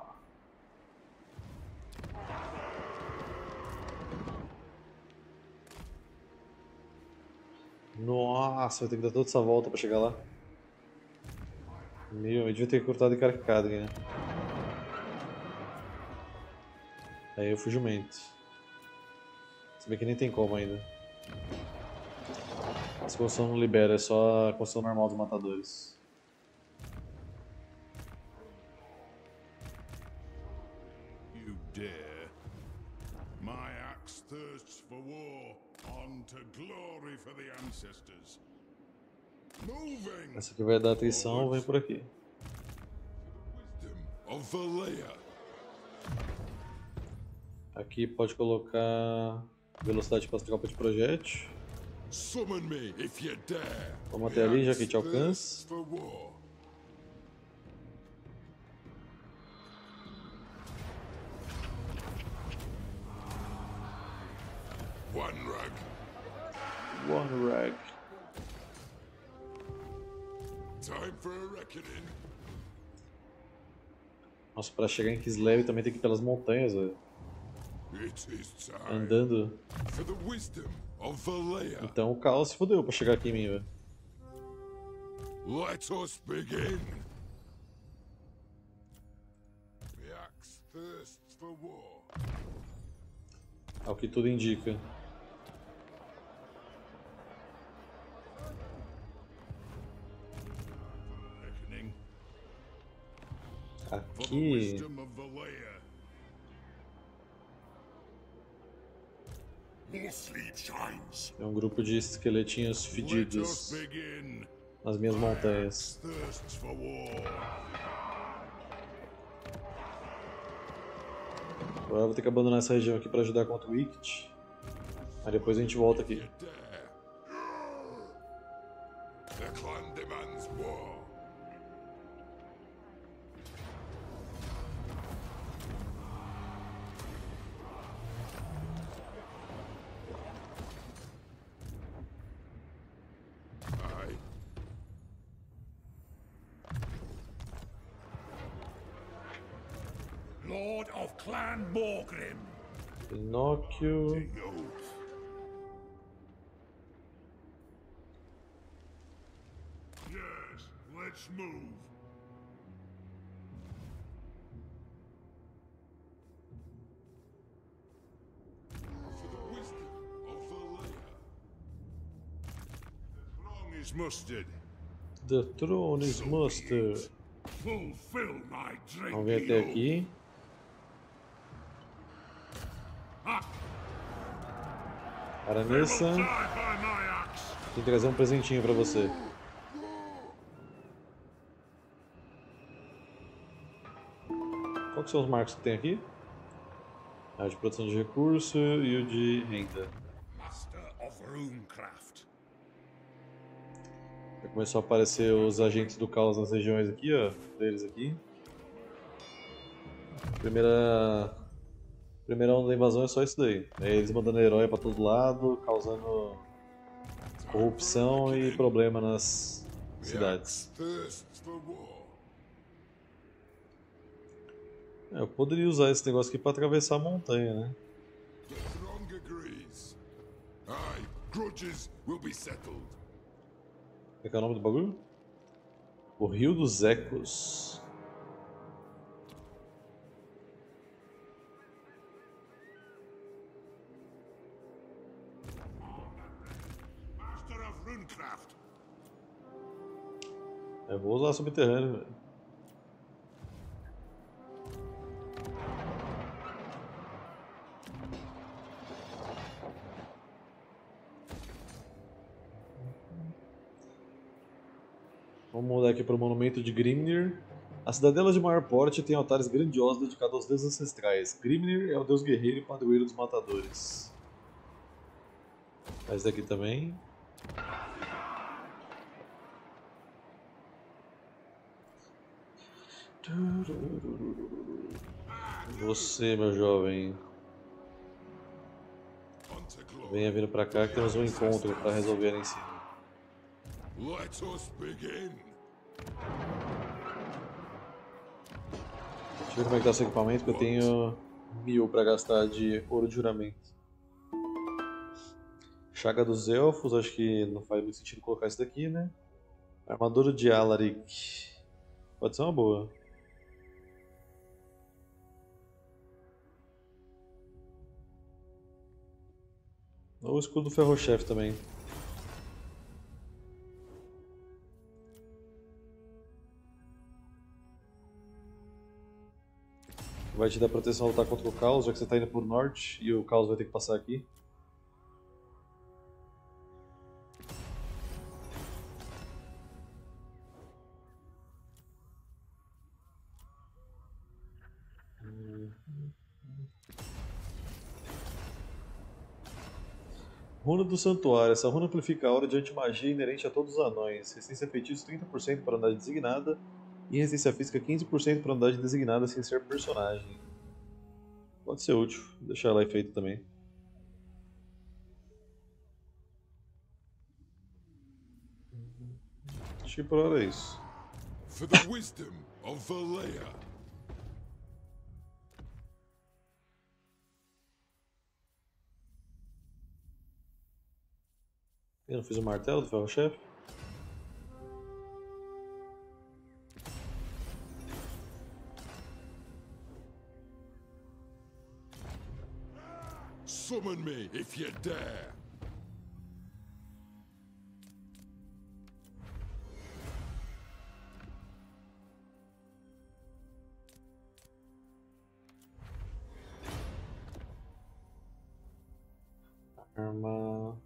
Speaker 1: Nossa, vai ter que dar toda essa volta pra chegar lá. Meu, eu devia ter cortado e carregado aqui, né? Aí eu fui jumento. Se bem que nem tem como ainda. Essa construção não libera, é só a construção normal dos matadores.
Speaker 2: You dare? My axe thirsts for war, on to glory for the ancestors. Moving!
Speaker 1: Essa aqui vai dar atenção, vem por aqui.
Speaker 2: Wisdom of Valea.
Speaker 1: Aqui pode colocar velocidade para as tropas de projétil.
Speaker 2: Summon me if you dare.
Speaker 1: Vamos até ali, já que te alcança.
Speaker 2: For war. One rag.
Speaker 1: One rag.
Speaker 2: Time for a reckoning.
Speaker 1: Nossa, para chegar em Kislev também tem que ir pelas montanhas, velho.
Speaker 2: It is time
Speaker 1: Andando.
Speaker 2: for the wisdom of Valea.
Speaker 1: Então o caos se fodeu pra chegar aqui em mim, velho.
Speaker 2: Let us begin. for war.
Speaker 1: Ao que tudo indica.
Speaker 2: Reckoning. For the
Speaker 1: Aqui
Speaker 2: wisdom of Valea. More sleep shines.
Speaker 1: é um grupo de esqueletinhos
Speaker 2: Let us
Speaker 1: fedidos
Speaker 2: begin.
Speaker 1: nas minhas montanhas.
Speaker 2: Thirsts for war.
Speaker 1: Agora eu vou ter que abandonar essa região aqui para ajudar contra o Wicked. Mas depois a gente volta aqui.
Speaker 2: Dare. The clan demands war. Aye. Lord of Clan Morgrim.
Speaker 1: Pinóquio.
Speaker 2: The oath. Yes, let's move. For the wisdom of Valea. The throng is mustered.
Speaker 1: The throne is mustered.
Speaker 2: Fulfill my drink.
Speaker 1: Vamos vir até aqui. Para nessa.
Speaker 2: Die by my axe.
Speaker 1: Tem que trazer um presentinho para você. Qual que são os marcos que tem aqui? Ah, de produção de recurso e o de renda.
Speaker 2: Master of Runecraft.
Speaker 1: Já começou a aparecer os agentes do caos nas regiões aqui, ó. Deles aqui. Primeira. Primeira onda da invasão é só isso daí. É eles mandando herói pra todo lado, causando corrupção e problema nas cidades.
Speaker 2: Thirsts for war.
Speaker 1: É, eu poderia usar esse negócio aqui pra atravessar a montanha, né?
Speaker 2: The throng agrees. Aye, grudges will be settled.
Speaker 1: Qual que é o nome do bagulho? O Rio dos Ecos.
Speaker 2: Master of Runecraft.
Speaker 1: Eu vou usar subterrâneo, velho. Vamos mudar aqui para o monumento de Grimnir. A cidadela de maior porte tem altares grandiosos dedicados aos deuses ancestrais. Grimnir é o deus guerreiro e padroeiro dos matadores. Esse daqui também. Você, meu jovem,
Speaker 2: Unto glory.
Speaker 1: venha vindo pra cá que temos um encontro para resolver ali em cima.
Speaker 2: Let us begin.
Speaker 1: Deixa eu ver como é que tá o seu equipamento, que eu tenho mil pra gastar de ouro de juramento. Chaga dos Elfos, acho que não faz muito sentido colocar isso daqui, né? Armadura de Alaric. Pode ser uma boa. Ou o escudo do Ferro-Chefe também. Vai te dar proteção a lutar contra o caos, já que você está indo por norte e o caos vai ter que passar aqui. Runa do Santuário. Essa runa amplifica a aura de antimagia inerente a todos os anões. Resistência a feitiços trinta por cento para unidade designada e resistência física quinze por cento para unidade designada sem ser personagem. Pode ser útil. Vou deixar ela feita também. Acho que por hora é isso.
Speaker 2: For the wisdom of Valea.
Speaker 1: Eu não fiz o martelo do Ferro-Chefe?
Speaker 2: Summon me if you dare.
Speaker 1: Arma.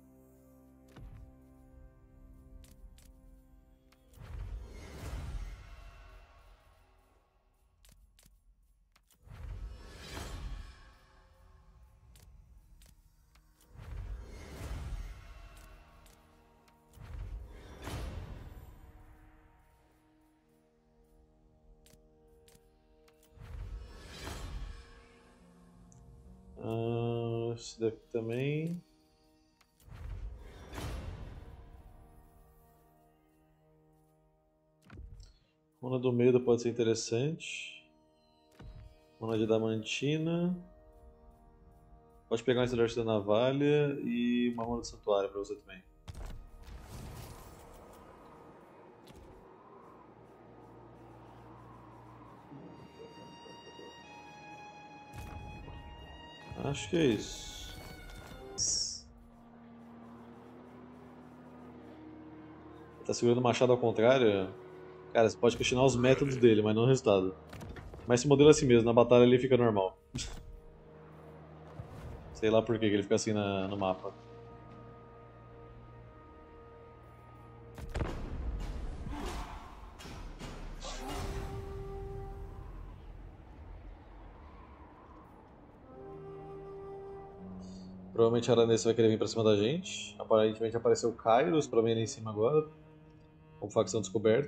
Speaker 1: Ah, esse daqui também. Runa do medo pode ser interessante. Runa de adamantina. Pode pegar um estandarte da navalha e uma runa do santuário pra você também. Acho que é isso. Tá segurando o machado ao contrário? Cara, você pode questionar os métodos dele, mas não o resultado. Mas esse modelo é assim mesmo, na batalha ele fica normal. Sei lá por que ele fica assim na, no mapa. Provavelmente a Aranessa vai querer vir pra cima da gente. Aparentemente apareceu o Kairos pra mim ali em cima agora. Como facção descoberta.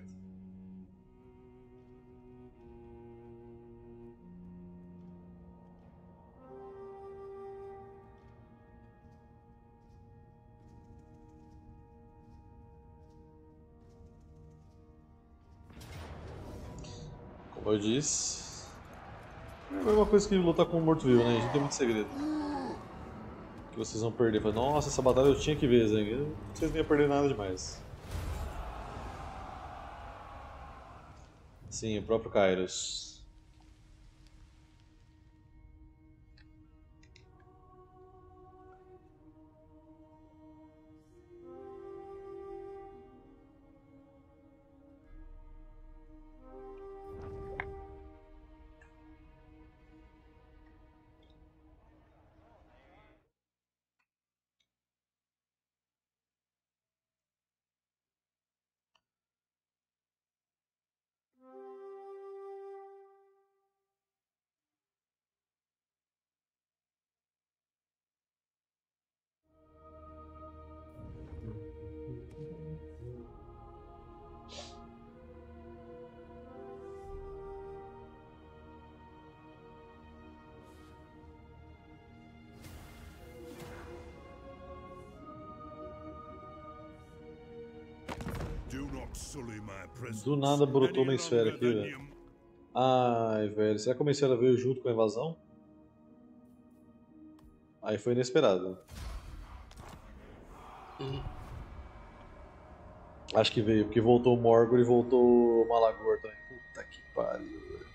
Speaker 1: Como eu disse. É a mesma coisa que lutar com um morto-vivo, né? A gente não tem muito segredo. Que vocês vão perder. Fala, nossa, essa batalha eu tinha que ver, Zeng. Vocês não iam perder nada demais. Sim, o próprio Kairos. Do nada brotou uma esfera aqui, velho. Ai, velho, será que uma esfera veio junto com a invasão? Aí foi inesperado. Uhum. Acho que veio, porque voltou o Morgor e voltou o Malagor também. Puta que pariu, velho.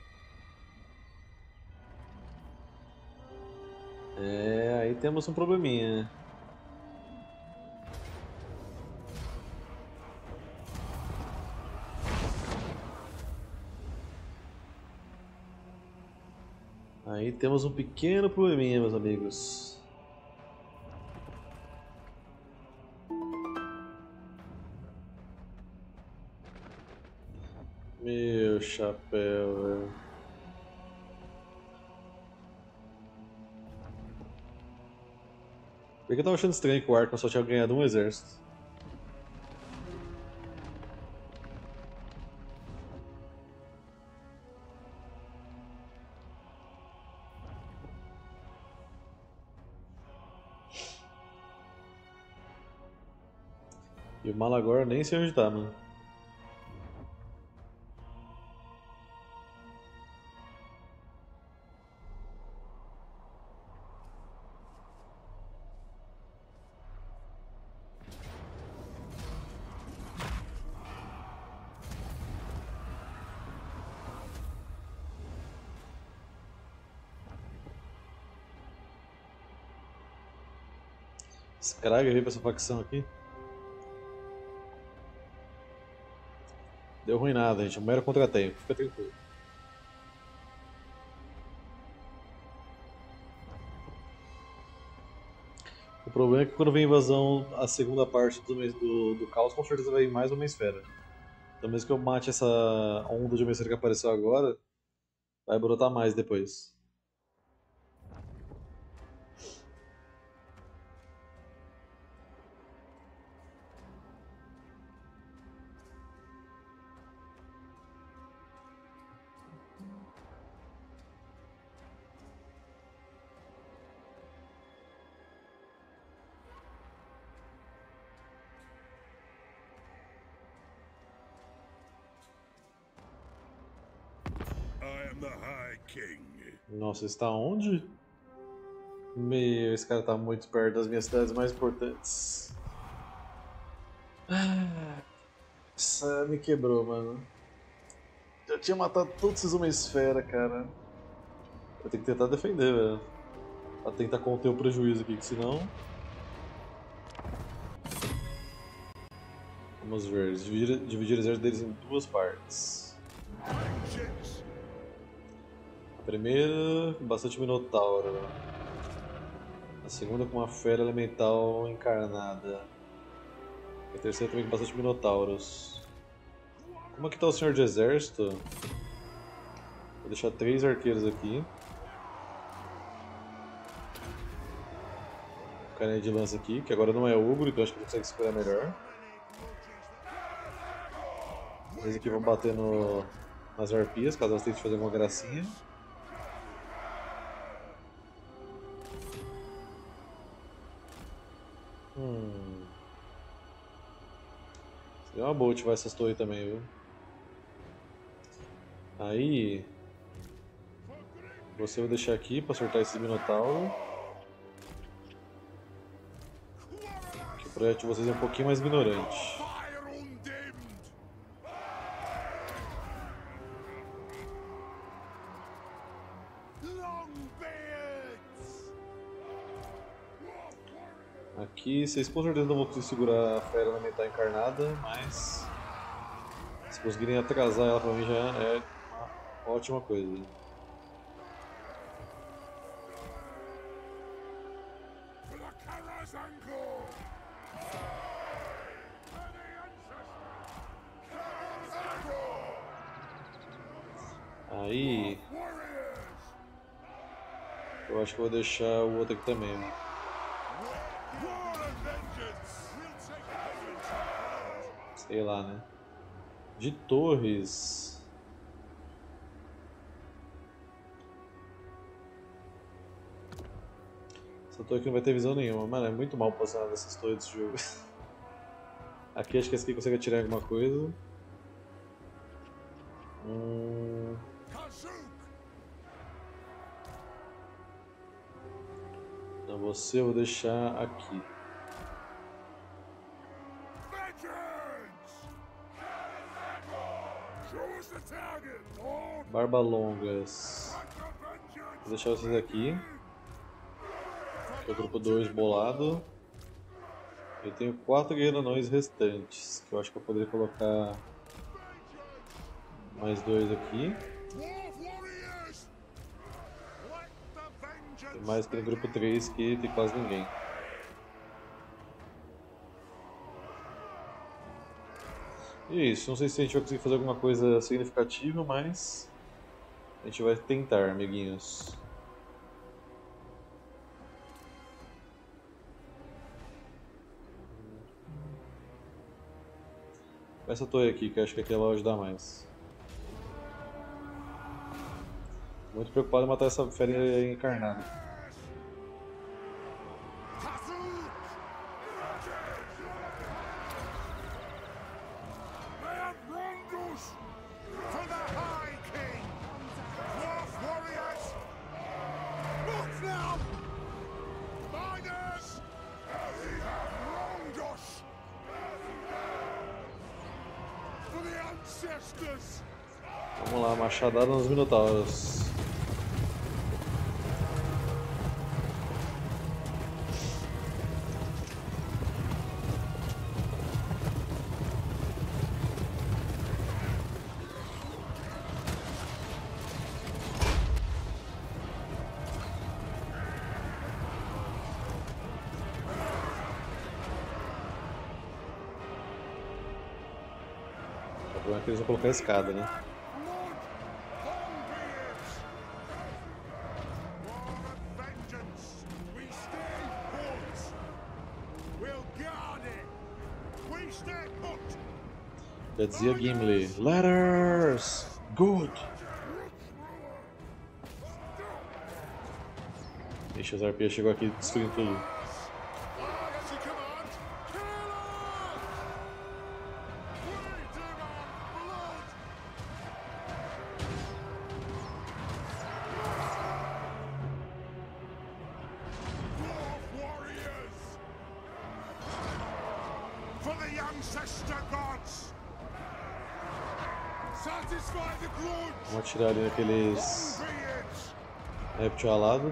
Speaker 1: É, aí temos um probleminha. Aí temos um pequeno probleminha, meus amigos. Meu chapéu, velho. Por que eu tava achando estranho que o Arkham só tinha ganhado um exército? E o Malagor nem sei onde tá, mano. Skrag veio pra essa facção aqui. Deu ruim nada, gente. É um mero contratempo. Fica tranquilo. O problema é que quando vem a invasão, a segunda parte do, do, do caos, com certeza vai vir mais uma esfera. Então mesmo que eu mate essa onda de uma esfera que apareceu agora, vai brotar mais depois.
Speaker 2: I am the High King.
Speaker 1: Nossa, está onde? Meu, esse cara tá muito perto das minhas cidades mais importantes. Ah, essa me quebrou, mano. Já tinha matado todos esses uma esfera, cara. Eu tenho que tentar defender, velho. Pra tentar conter o prejuízo aqui, que senão... Vamos ver, dividir, dividir o exército deles em duas partes.
Speaker 2: Vengeance.
Speaker 1: A primeira, com bastante minotauro. A segunda, com uma fera elemental encarnada. E a terceira também com bastante minotauros. Como é que tá o senhor de exército? Vou deixar três arqueiros aqui. O carinha de lança aqui, que agora não é ogro, então acho que ele consegue segurar melhor. Eles aqui vão bater no, nas arpias, caso elas tentem fazer uma gracinha. Hum. Seria uma boa ativar essas torres também, viu? Aí... Você eu vou deixar aqui para acertar esse minotauro. Que o projeto de vocês é um pouquinho mais ignorante.
Speaker 2: Fire undimmed. Longbeards.
Speaker 1: Aqui vocês com certeza não vão conseguir segurar a fera elemental encarnada, mas se conseguirem atrasar ela pra mim já é uma ótima coisa.
Speaker 2: For the Karazanko.
Speaker 1: Aí
Speaker 2: Warriors.
Speaker 1: eu acho que eu vou deixar o outro aqui também. Ó.
Speaker 2: War and vengeance. We'll take vengeance.
Speaker 1: Sei lá, né? De torres. Essa torre aqui não vai ter visão nenhuma, mano. É muito mal posicionada essas torres desse jogo. Aqui acho que essa aqui consegue atirar alguma coisa. Hum...
Speaker 2: Kazuk.
Speaker 1: Então você eu vou deixar aqui.
Speaker 2: Vengeance. Show us the target, Lord.
Speaker 1: Barba longas. Vou deixar vocês aqui. Que é o grupo dois bolado. Eu tenho quatro guerreiros anões restantes. Que eu acho que eu poderia colocar mais dois aqui.
Speaker 2: Dwarf warriors. Let the vengeance.
Speaker 1: Tem mais aquele grupo três que tem quase ninguém. E isso, não sei se a gente vai conseguir fazer alguma coisa significativa, mas a gente vai tentar, amiguinhos. Essa torre aqui, que eu acho que aqui ela vai ajudar mais. Muito preocupado em matar essa fera encarnada.
Speaker 2: Kazuk. Man Rondus. For the High King. Dwarf warriors. Move now. Miners. We have wronged us. For the ancestors.
Speaker 1: Vamos lá, machadada nos minotauros. problema é que eles vão colocar a escada, né? Já dizia Gimli, letters! Good! Ixi, as arpias chegou aqui destruindo tudo. Vamos atirar ali naqueles réptil alado.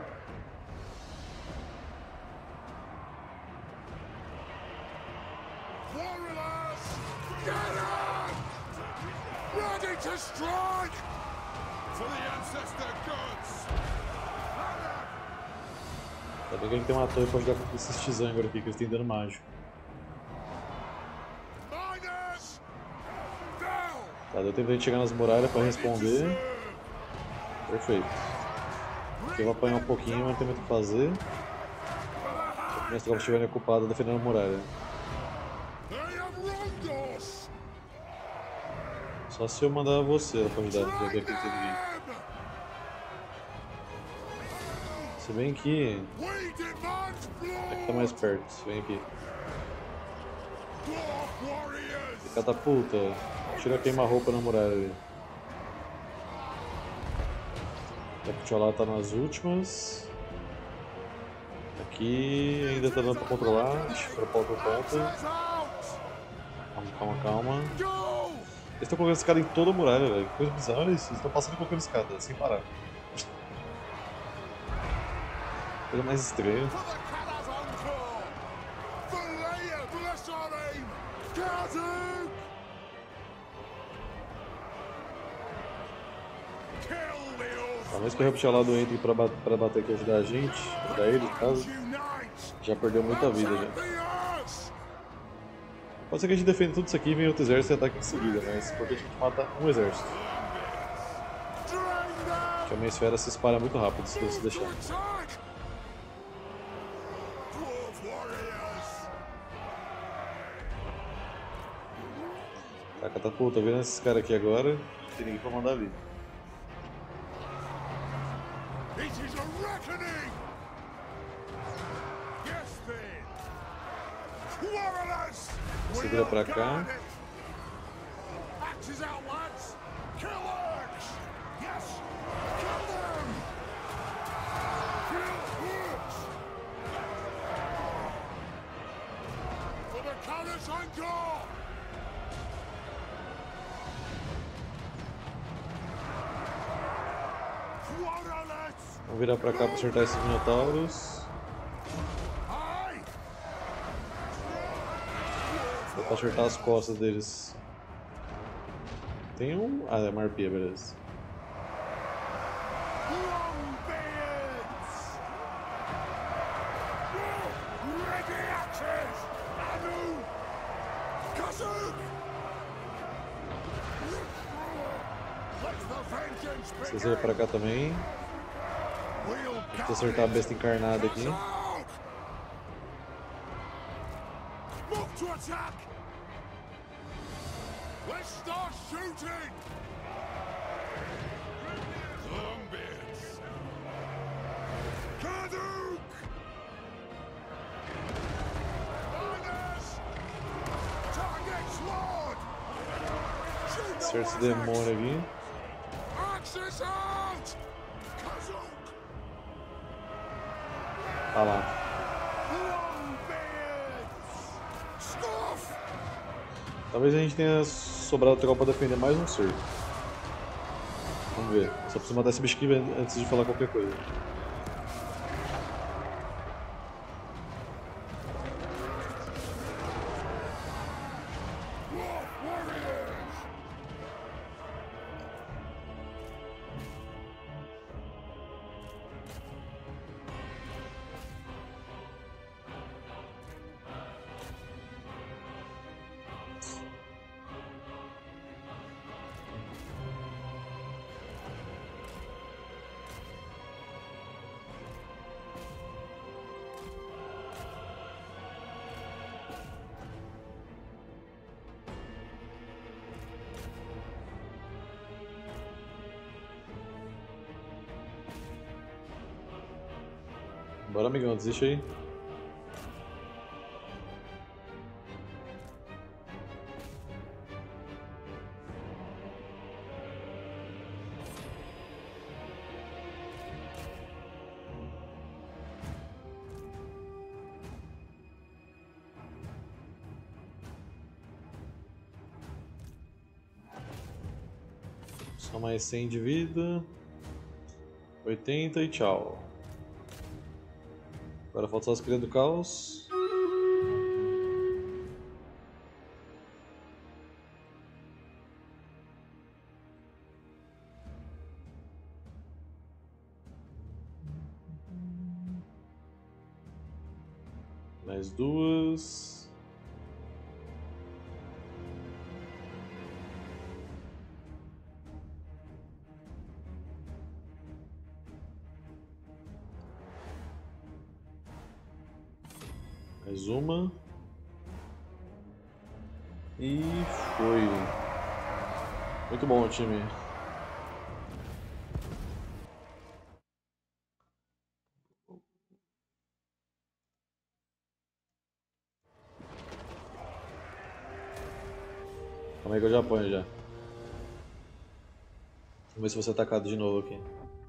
Speaker 1: Ainda bem que ele tem uma torre pra jogar com esses Tizangor aqui, que eles têm dano mágico. Tá, deu tempo de a gente chegar nas muralhas pra responder. Perfeito. Aqui eu vou apanhar um pouquinho, mas não tem muito o que fazer. Se minhas tropas estiverem ocupadas defendendo a muralha. Só se eu mandar você pra ajudar, já que aqui não tem ninguém. Se bem que... aqui tá mais perto, se vem aqui. Catapulta. Tira queima-roupa na muralha ali. A Picholá tá nas últimas. Aqui ainda tá dando pra controlar. Dropar outro ponto. Calma, calma, calma. Eles estão colocando escada em toda a muralha, velho. Que coisa bizarra, olha isso. Eles estão passando e colocando escada, sem parar. Coisa mais estranha. Talvez que o Reptilado entre pra, bat pra bater aqui e ajudar a gente, ajudar ele, no caso, já perdeu muita vida já. Pode ser que a gente defenda tudo isso aqui e venha outro exército e ataque em seguida, mas é importante a gente mata um exército. Porque a minha esfera se espalha muito rápido se você deixar. Tá, catapulta, vendo esses caras aqui agora, não tem ninguém pra mandar ali. Você vira pra cá. Vamos virar pra cá pra acertar esses minotauros. Dá pra acertar as costas deles. Tem um... ah, é uma arpia, beleza. Vocês vão pra cá também. Deixa eu acertar a besta encarnada aqui. Acerta esse demônio aqui. Tá lá. Talvez a gente tenha sobrado tropa pra defender mais um cerco. Vamos ver. Só preciso matar esse bicho aqui antes de falar qualquer coisa. Bora, amigão, desiste aí. Só mais cem de vida. oitenta e tchau. Agora falta só as crias do caos. Mais duas. Mais uma. E foi. Muito bom o time. Calma aí que eu já apanho já. Vamos ver se você é atacado de novo aqui.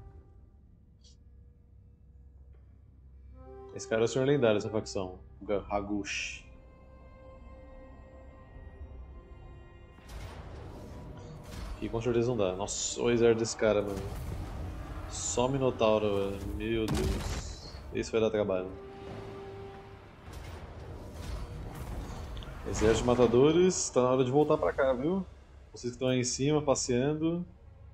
Speaker 1: Esse cara é o senhor lendário dessa facção. Hagush. Aqui com certeza não dá. Nossa, o exército desse cara, mano. Só Minotauro, velho. Meu Deus. Esse vai dar trabalho. Exército de matadores, tá na hora de voltar pra cá, viu? Vocês que estão aí em cima, passeando.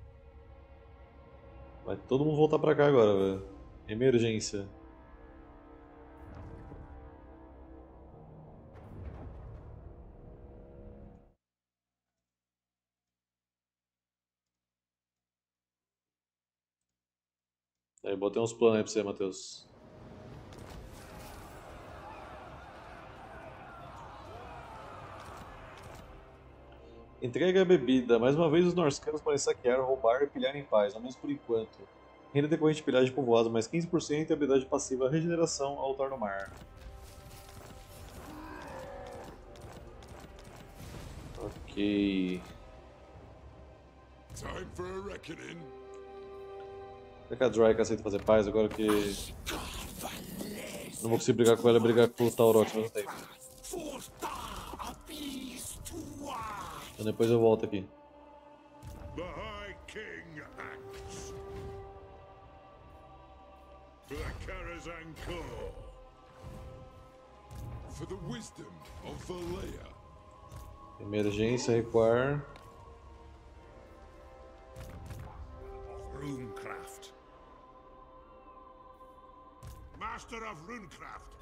Speaker 1: Vai todo mundo voltar pra cá agora, velho. Emergência. Aí, botei uns planos aí pra você, Matheus. Entrega a bebida. Mais uma vez os norcanos podem saquear, roubar e pilhar em paz, ao menos por enquanto. Renda decorrente de pilhagem de povoado mais quinze por cento e habilidade passiva regeneração ao altar no mar. Ok.
Speaker 2: Time for a reckoning.
Speaker 1: Será que a Dryke aceita fazer paz agora que... Não vou conseguir brigar com ela e brigar com o Taurox ao mesmo tempo. Então depois eu volto aqui.
Speaker 2: The High King acts. For the Karazhan Corps. For the wisdom of Valea.
Speaker 1: Emergência, recuar.
Speaker 2: Of Runecraft. Master of Runecraft.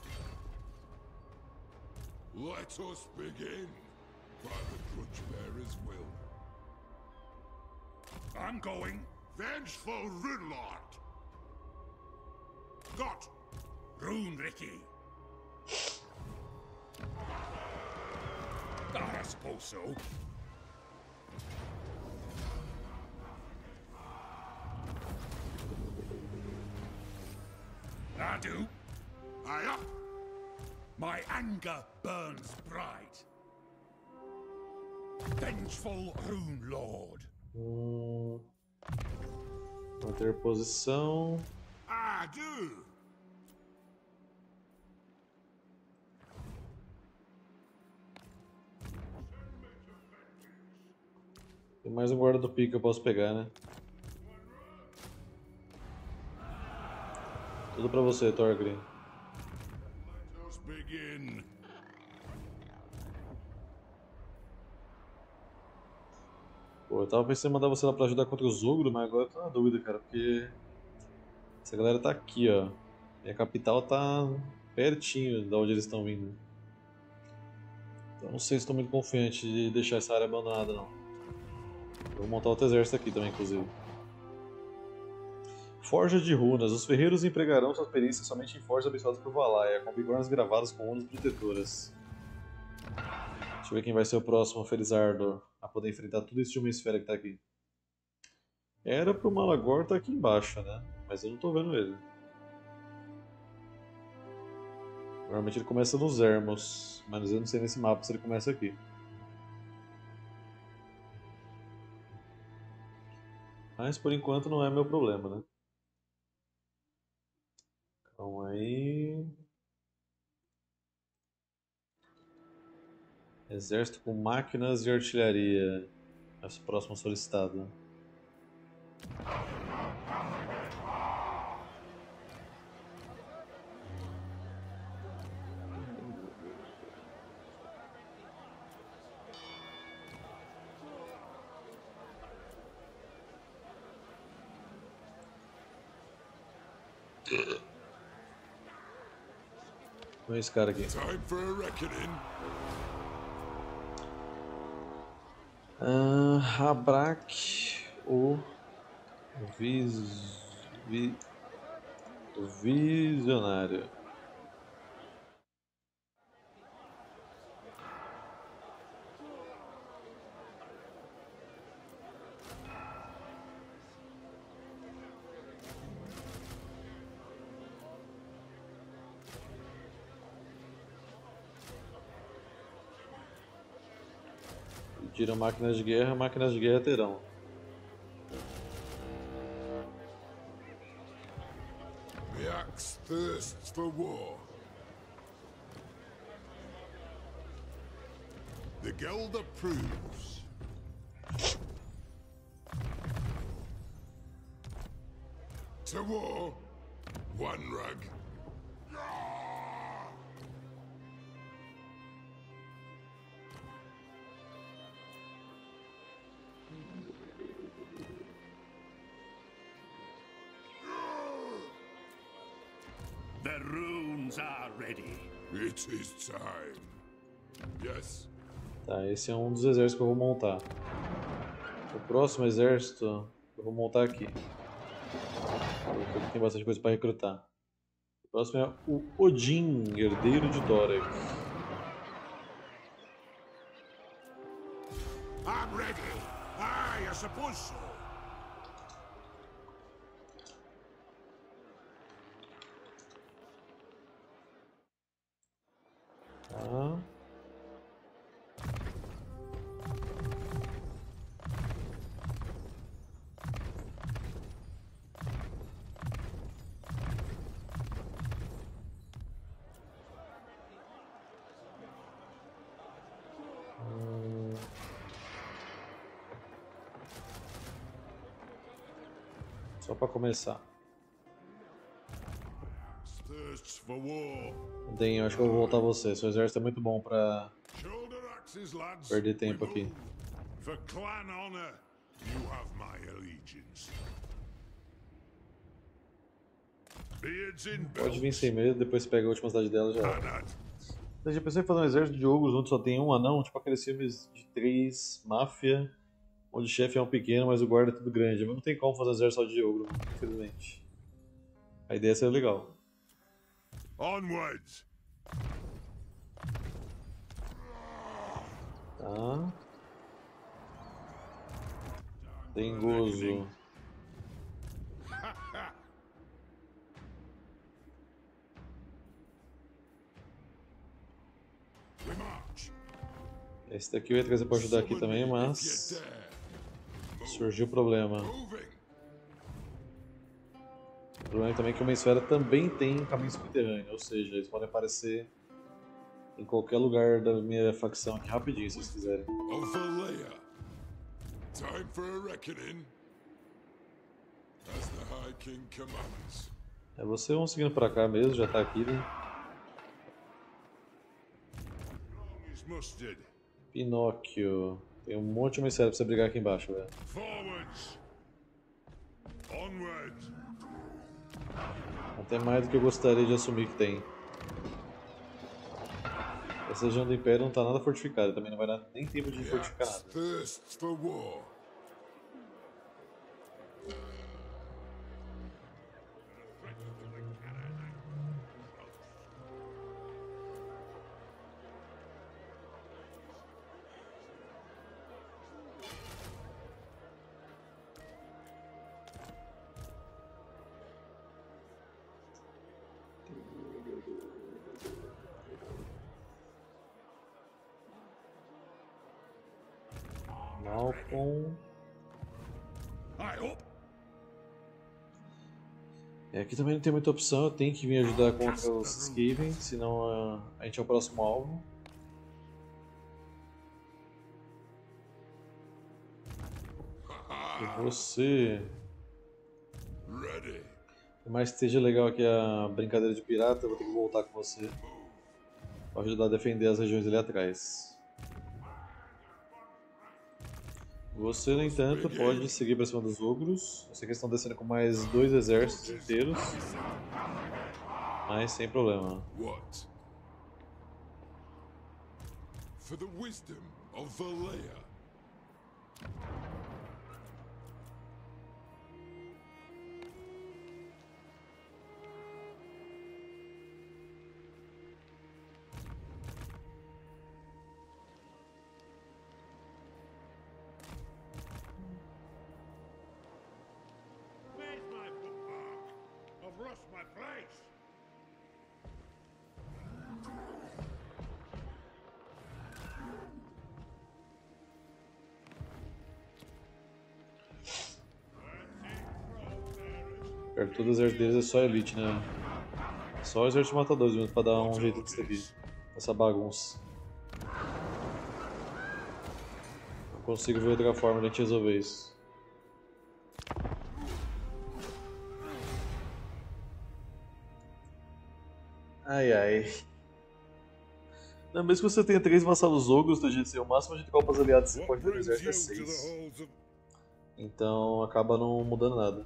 Speaker 2: Let us begin. By the Grudge Bearer's will. I'm going. Vengeful Runelord. Got. Rune Ricky. I suppose so. I do. Aye up. My anger burns bright. Vengeful Rune Lord.
Speaker 1: Hum, manter posição.
Speaker 2: I do.
Speaker 1: Tem mais um guarda do pico que eu posso pegar, né? Tudo pra você, Thorgrim.
Speaker 2: Let us begin.
Speaker 1: Pô, eu tava pensando em mandar você lá pra ajudar contra os ogros, mas agora eu tô na dúvida, cara, porque essa galera tá aqui, ó. E a capital tá pertinho de onde eles estão vindo. Então não sei se estou muito confiante de deixar essa área abandonada, não. Vou montar outro exército aqui também, inclusive. Forja de runas. Os ferreiros empregarão suas perícias somente em forjas abençoadas por Valaya, com bigornas gravadas com runas protetoras. Deixa eu ver quem vai ser o próximo Felizardo a poder enfrentar tudo isso de uma esfera que tá aqui. Era pro Malagor estar aqui embaixo, né? Mas eu não tô vendo ele. Normalmente ele começa nos ermos, mas eu não sei nesse mapa se ele começa aqui. Mas por enquanto não é meu problema, né? Calma aí. Exército com máquinas e artilharia. Esse próximo solicitado. Olha esse cara aqui. Ah, Rabrak, o vis, vi, o visionário. Tiram máquinas de guerra, máquinas de guerra terão.
Speaker 2: The axe thirsts for war. The guild approves. To war, one rug.
Speaker 4: The runes are ready.
Speaker 2: It is time. Yes.
Speaker 1: Tá, esse é um dos exércitos que eu vou montar. O próximo exército eu vou montar aqui. Porque tem bastante coisa para recrutar. O próximo é o Odin, herdeiro de Dorek.
Speaker 2: I'm ready. Aye, I suppose so.
Speaker 1: Tá. Hum. Só para começar.
Speaker 2: Thirsts for war.
Speaker 1: Den, eu acho que eu vou voltar a você. Seu exército é muito bom para
Speaker 2: Shoulder axes, lads.
Speaker 1: perder tempo
Speaker 2: We
Speaker 1: aqui.
Speaker 2: move. For clan honor, you have my allegiance. Beards in
Speaker 1: Pode vir
Speaker 2: belts.
Speaker 1: sem medo, depois você pega a última cidade dela e já era.
Speaker 2: Anad.
Speaker 1: Eu já pensei em fazer um exército de ogros onde só tem um anão, tipo aqueles filmes de três, máfia, onde o chefe é um pequeno, mas o guarda é tudo grande. Mas não tem como fazer um exército só de ogro, infelizmente. A ideia seria legal.
Speaker 2: Onwards.
Speaker 1: Tá. Tem gozo.
Speaker 2: We march.
Speaker 1: Esse daqui eu ia trazer pra ajudar aqui também,
Speaker 2: If
Speaker 1: mas
Speaker 2: you dare.
Speaker 1: surgiu o problema.
Speaker 2: Moving.
Speaker 1: O problema é também que uma esfera também tem caminho subterrâneo, ou seja, eles podem aparecer em qualquer lugar da minha facção aqui rapidinho, se vocês quiserem.
Speaker 2: Of Valleya. Time for a reckoning. As the High King commands.
Speaker 1: É você vão seguindo pra cá mesmo, já tá aqui, né?
Speaker 2: Is mustard.
Speaker 1: Pinóquio. Tem um monte de mistério pra você brigar aqui embaixo, velho.
Speaker 2: Forwards. Onward.
Speaker 1: Até mais do que eu gostaria de assumir que tem. Essa região do Império não tá nada fortificada, também não vai dar nem tempo de
Speaker 2: The
Speaker 1: fortificar
Speaker 2: axe
Speaker 1: nada.
Speaker 2: thirsts for war.
Speaker 1: Falcon.
Speaker 2: I hope.
Speaker 1: É, aqui também não tem muita opção, eu tenho que vir ajudar contra os Skaven, senão uh, a gente é o próximo alvo. E você...
Speaker 2: Ready.
Speaker 1: Por mais que esteja legal aqui a brincadeira de pirata, eu vou ter que voltar com você para ajudar a defender as regiões ali atrás. Você, no entanto, pode seguir para cima dos ogros. Eu sei que eles estão descendo com mais dois exércitos inteiros, mas sem problema.
Speaker 2: What? For the wisdom of Valea.
Speaker 4: Where's my bookmark? I've lost my place.
Speaker 1: Perto de todo o exército deles é só elite, né? Só o exército de matadores mesmo pra dar um jeito disso aqui. Essa bagunça. Não consigo ver outra forma de a gente resolver isso. Ai ai. Não, mesmo que você tenha três vassalos ogros do G C, o máximo de tropas aliadas que você pode ter no exército é seis. Então acaba não mudando nada.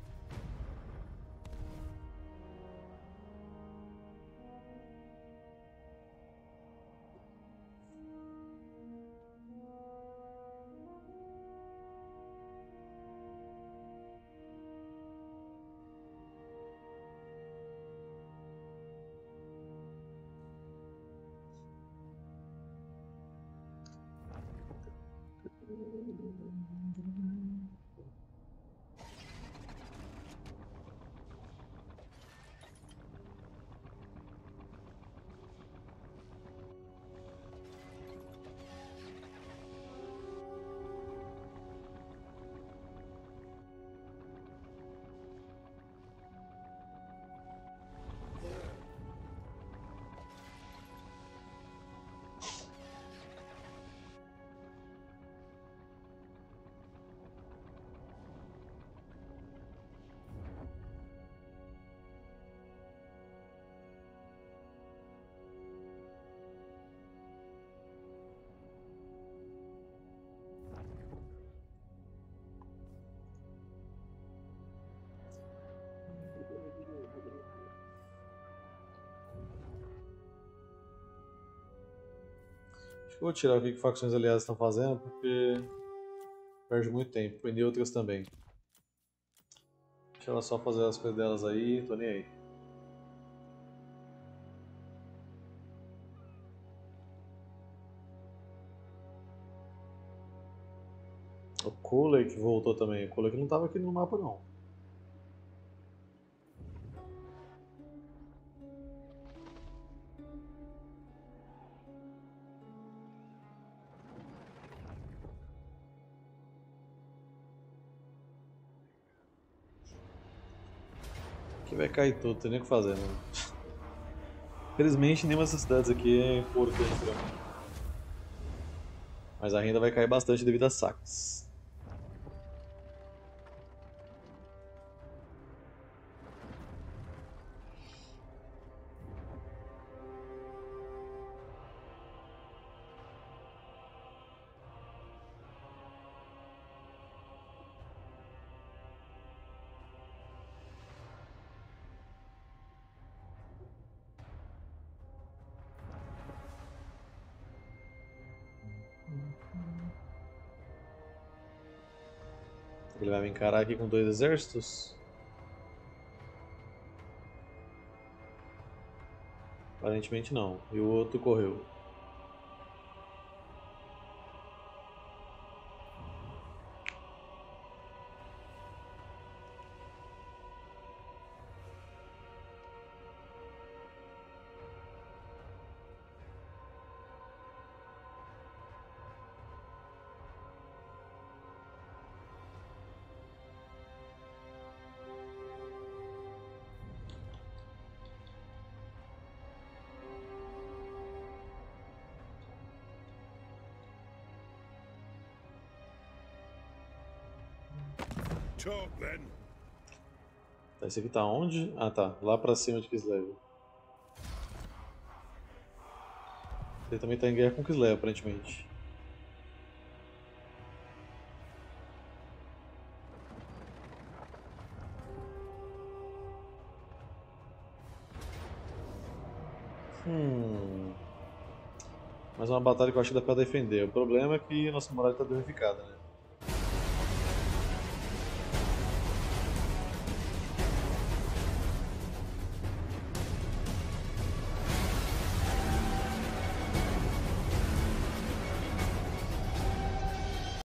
Speaker 1: Acho que eu vou tirar o que facções aliadas estão fazendo, porque perde muito tempo, e outras também. Deixa ela só fazer as coisas delas aí, tô nem aí. O Kolek voltou também. O Kolek não estava aqui no mapa não. Aqui vai cair tudo, tem nem o que fazer, mano. Infelizmente nenhuma dessas cidades aqui é importante pra mim. Mas a renda vai cair bastante devido a saques. Ele vai me encarar aqui com dois exércitos? Aparentemente não. E o outro correu.
Speaker 2: talk then.
Speaker 1: Tá, esse aqui tá onde? Ah tá, lá pra cima de Kislev. Ele também tá em guerra com Kislev, aparentemente. Hum... Mais uma batalha que eu acho que dá pra defender. O problema é que nossa moral tá danificada, né?